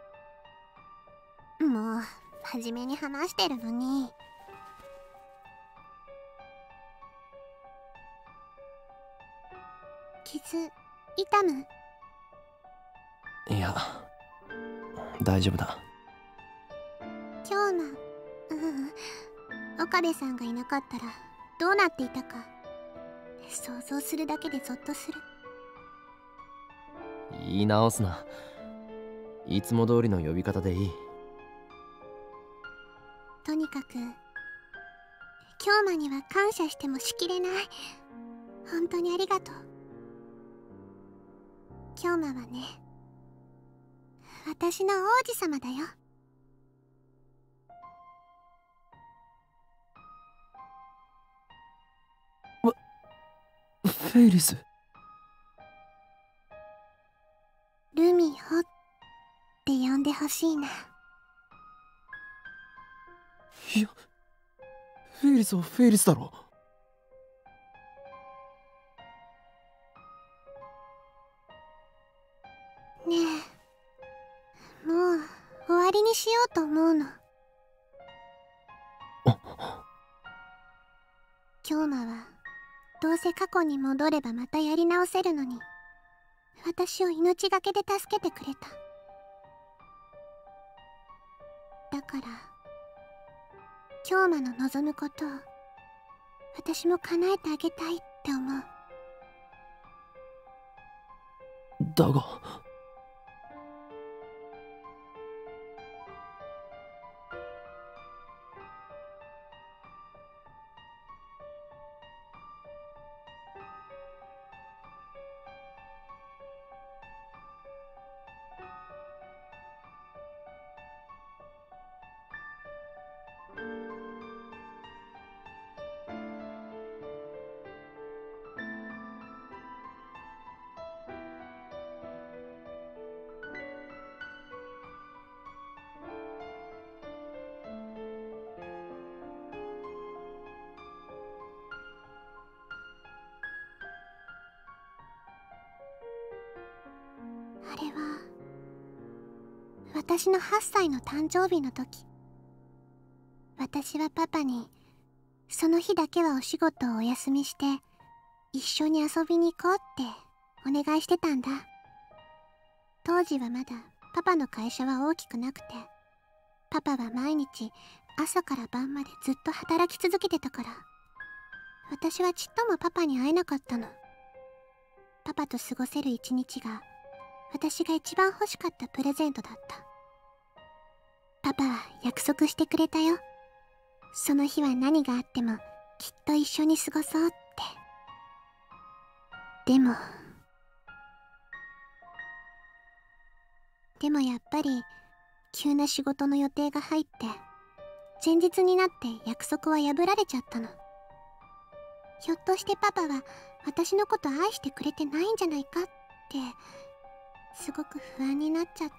もう真面目に話してるのに。傷痛む？ いや大丈夫だ。 今日のうん岡部さんがいなかったらどうなっていたか想像するだけでゾッとする。 言い直すな。いつも通りの呼び方でいい。 とにかく京馬には感謝してもしきれない。 本当にありがとう。京馬はね、私の王子様だよ。 フェイリス。 ルミホって呼んでほしいな。 いや、フェイリスはフェイリスだろ。 ねえ、もう終わりにしようと思うの。京馬はどうせ過去に戻ればまたやり直せるのに、私を命がけで助けてくれた。だから京馬の望むことを私も叶えてあげたいって思う。 だがあれは私のはっさいの誕生日の時、私はパパにその日だけはお仕事をお休みして一緒に遊びに行こうってお願いしてたんだ。当時はまだパパの会社は大きくなくて、パパは毎日朝から晩までずっと働き続けてたから、私はちっともパパに会えなかったの。パパと過ごせる一日が私が一番欲しかったプレゼントだった。パパは約束してくれたよ。その日は何があってもきっと一緒に過ごそうって。でもでもやっぱり急な仕事の予定が入って、前日になって約束は破られちゃったの。ひょっとしてパパは私のこと愛してくれてないんじゃないかってすごく不安になっちゃって。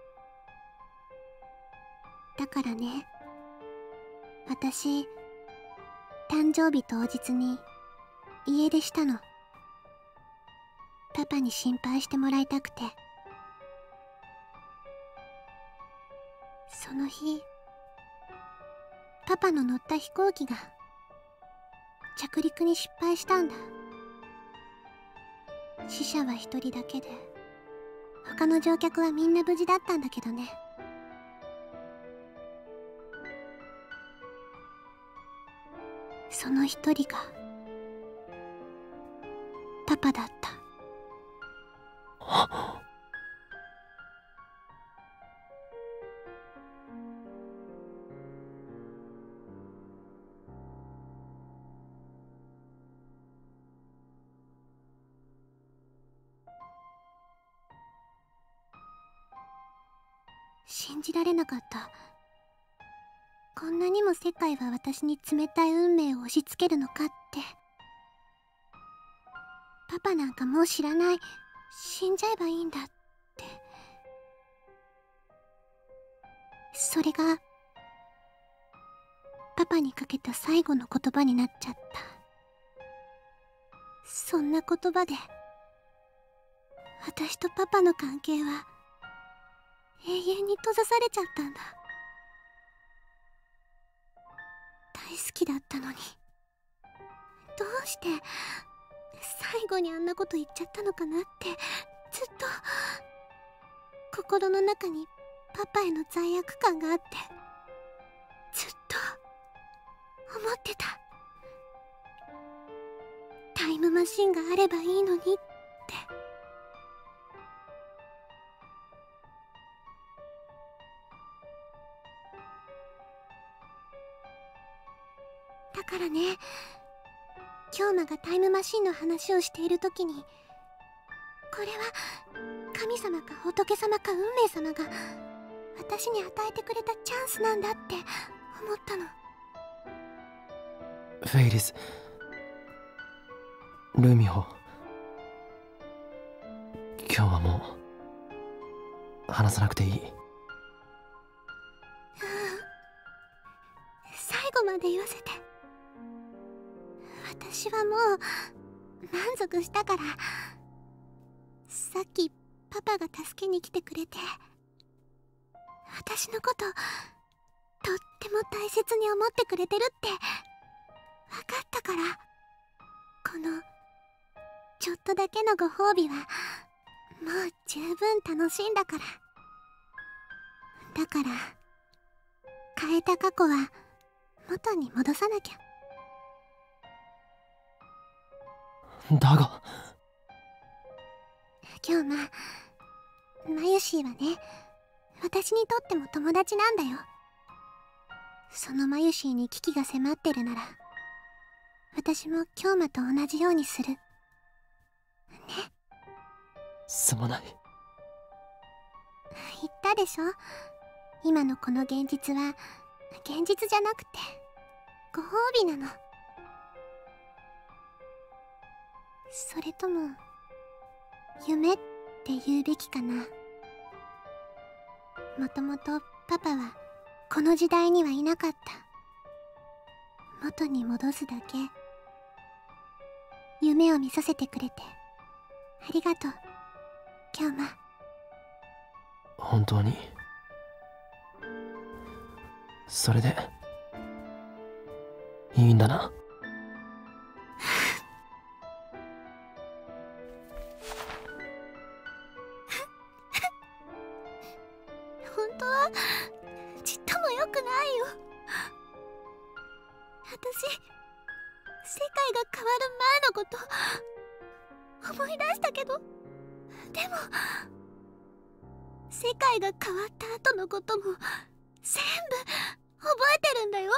だからね、私誕生日当日に家出したの。パパに心配してもらいたくて。その日パパの乗った飛行機が着陸に失敗したんだ。死者は一人だけで、他の乗客はみんな無事だったんだけどね。その一人がパパだった。信じられなかった。こんなにも世界は私に冷たい運命を押し付けるのかって。パパなんかもう知らない、死んじゃえばいいんだって。それがパパにかけた最後の言葉になっちゃった。そんな言葉で私とパパの関係は永遠に閉ざされちゃったんだ。大好きだったのに、どうして最後にあんなこと言っちゃったのかなってずっと心の中にパパへの罪悪感があって、ずっと思ってた。タイムマシンがあればいいのにって。だからね、 京馬がタイムマシンの話をしている時に、これは神様か仏様か運命様が私に与えてくれたチャンスなんだって思ったの。 フェイリス、ルミホ、今日はもう話さなくていい。 最後まで言わせて。私はもう満足したから。さっきパパが助けに来てくれて、私のこととっても大切に思ってくれてるって分かったから、このちょっとだけのご褒美はもう十分楽しいんだから。だから変えた過去は元に戻さなきゃ。 だが今日まマユシーはね、私にとっても友達なんだよ。そのマユシーに危機が迫ってるなら、私も京馬と同じようにするね。 すまない。 言ったでしょ、今のこの現実は現実じゃなくてご褒美なの。それとも夢って言うべきかな。もともとパパはこの時代にはいなかった。元に戻すだけ。夢を見させてくれてありがとう、京馬。 本当にそれでいいんだな。 本当はちっとも良くないよ。私、世界が変わる前のこと思い出したけど、でも世界が変わった後のことも全部覚えてるんだよ。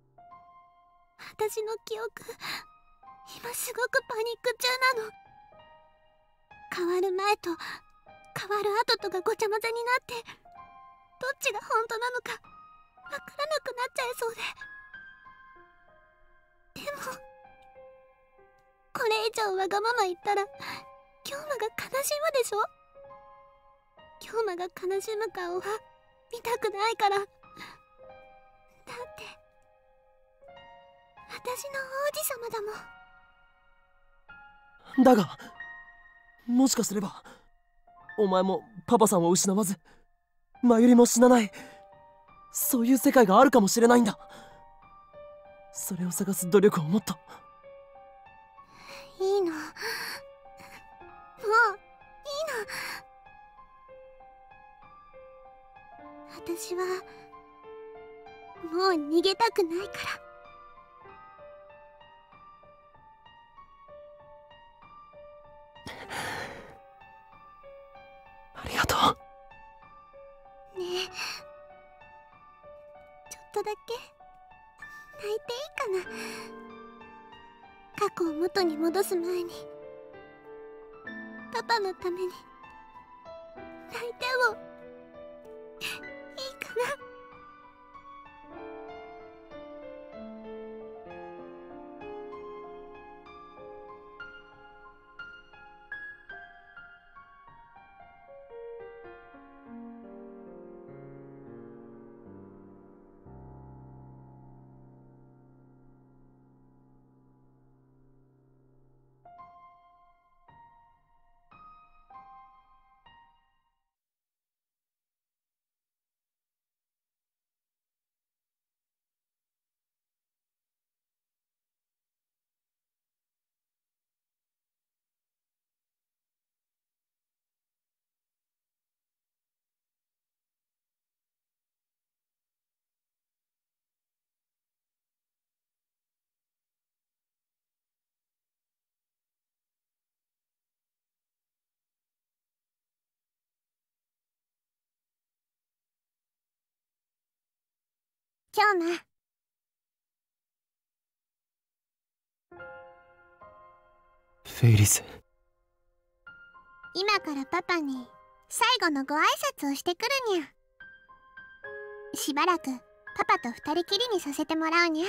私の記憶、今すごくパニック中なの。変わる前と変わる後とがごちゃ混ぜになって、どっちが本当なのかわからなくなっちゃいそうで。でもこれ以上わがまま言ったら京馬が悲しむでしょ。京馬が悲しむ顔は見たくないから。だって私の王子様だもん。 だがもしかすればお前もパパさんを失わずマユリも死なない、そういう世界があるかもしれないんだ。それを探す努力をもっと。 いいの、もういいの。私はもう逃げたくないから。 ありがとう。ねえ、ちょっとだけ泣いていいかな。過去を元に戻す前にパパのために泣いてもいいかな。京馬、 フェイリス。 今からパパに最後のご挨拶をしてくるにゃ。しばらくパパと二人きりにさせてもらうにゃ。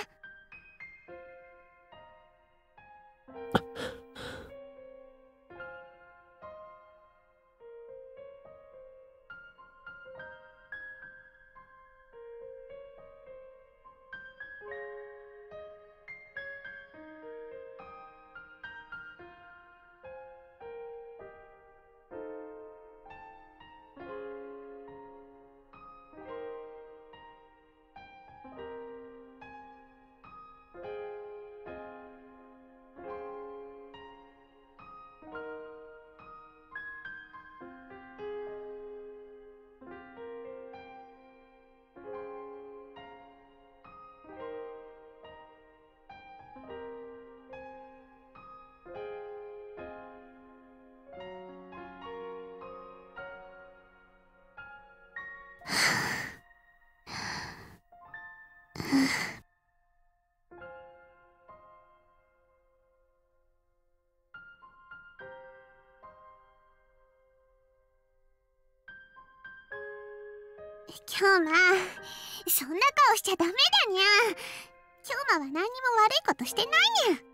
京馬、そんな顔しちゃダメだにゃ。京馬は何にも悪いことしてないにゃ。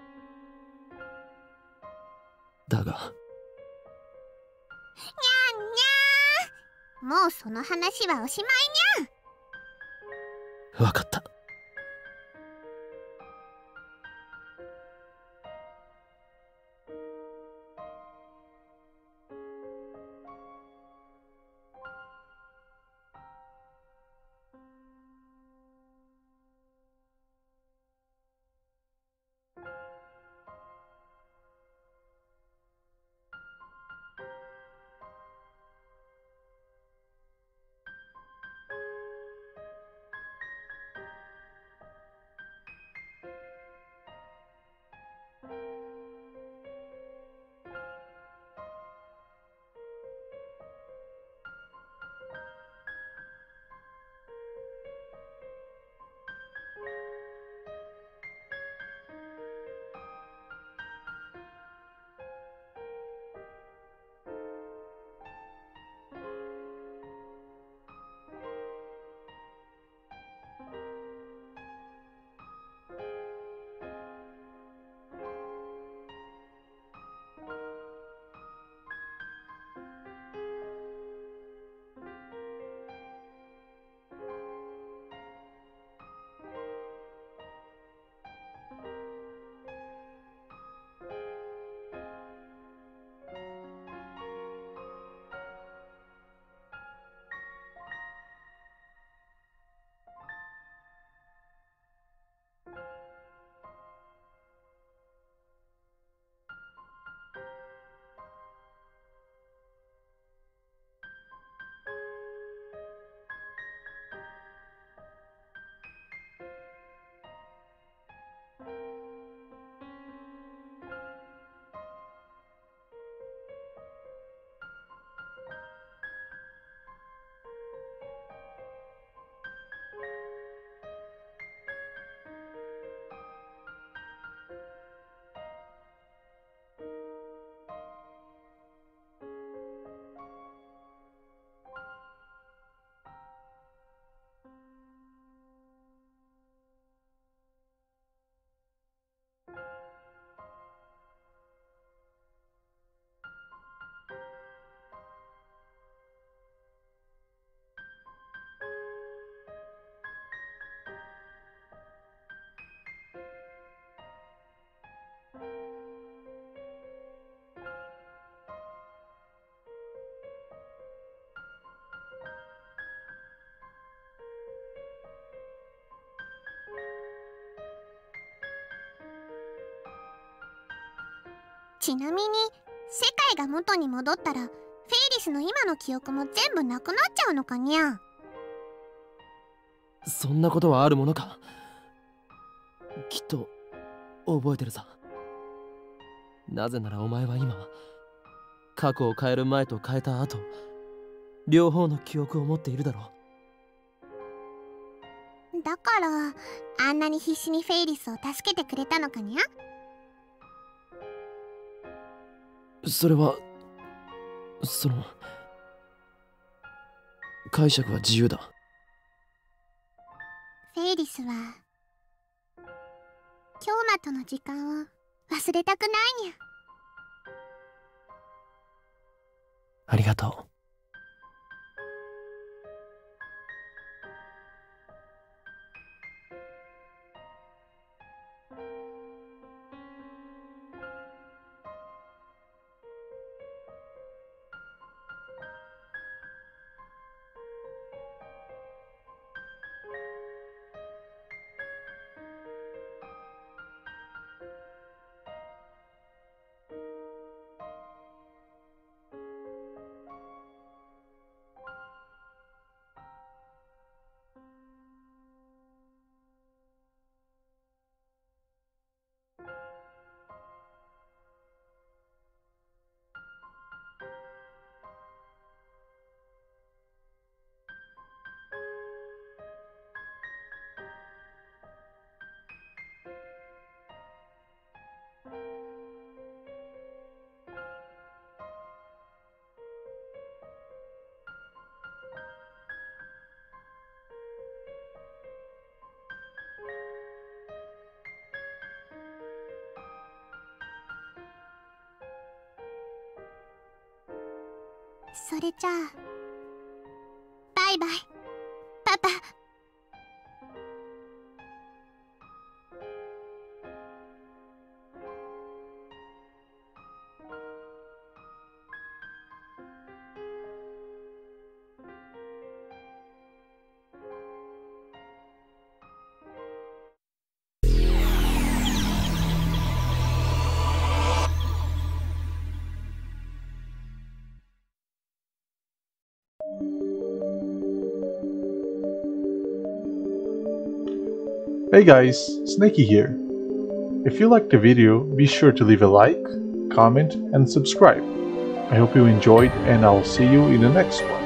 だが。 にゃんにゃー。もうその話はおしまいにゃ。 わかった。 ちなみに世界が元に戻ったらフェイリスの今の記憶も全部なくなっちゃうのかにゃ。 そんなことはあるものか。きっと覚えてるさ。なぜならお前は今過去を変える前と変えた後両方の記憶を持っているだろう。だからあんなに必死にフェイリスを助けてくれたのかにゃ。 それはその解釈は自由だ。 フェイリスは京馬との時間を忘れたくないにゃ。 ありがとう。 それじゃあバイバイパパ。 Hey guys, Snakey here. If you liked the video, be sure to leave a like, comment, and subscribe. I hope you enjoyed, and I'll see you in the next one.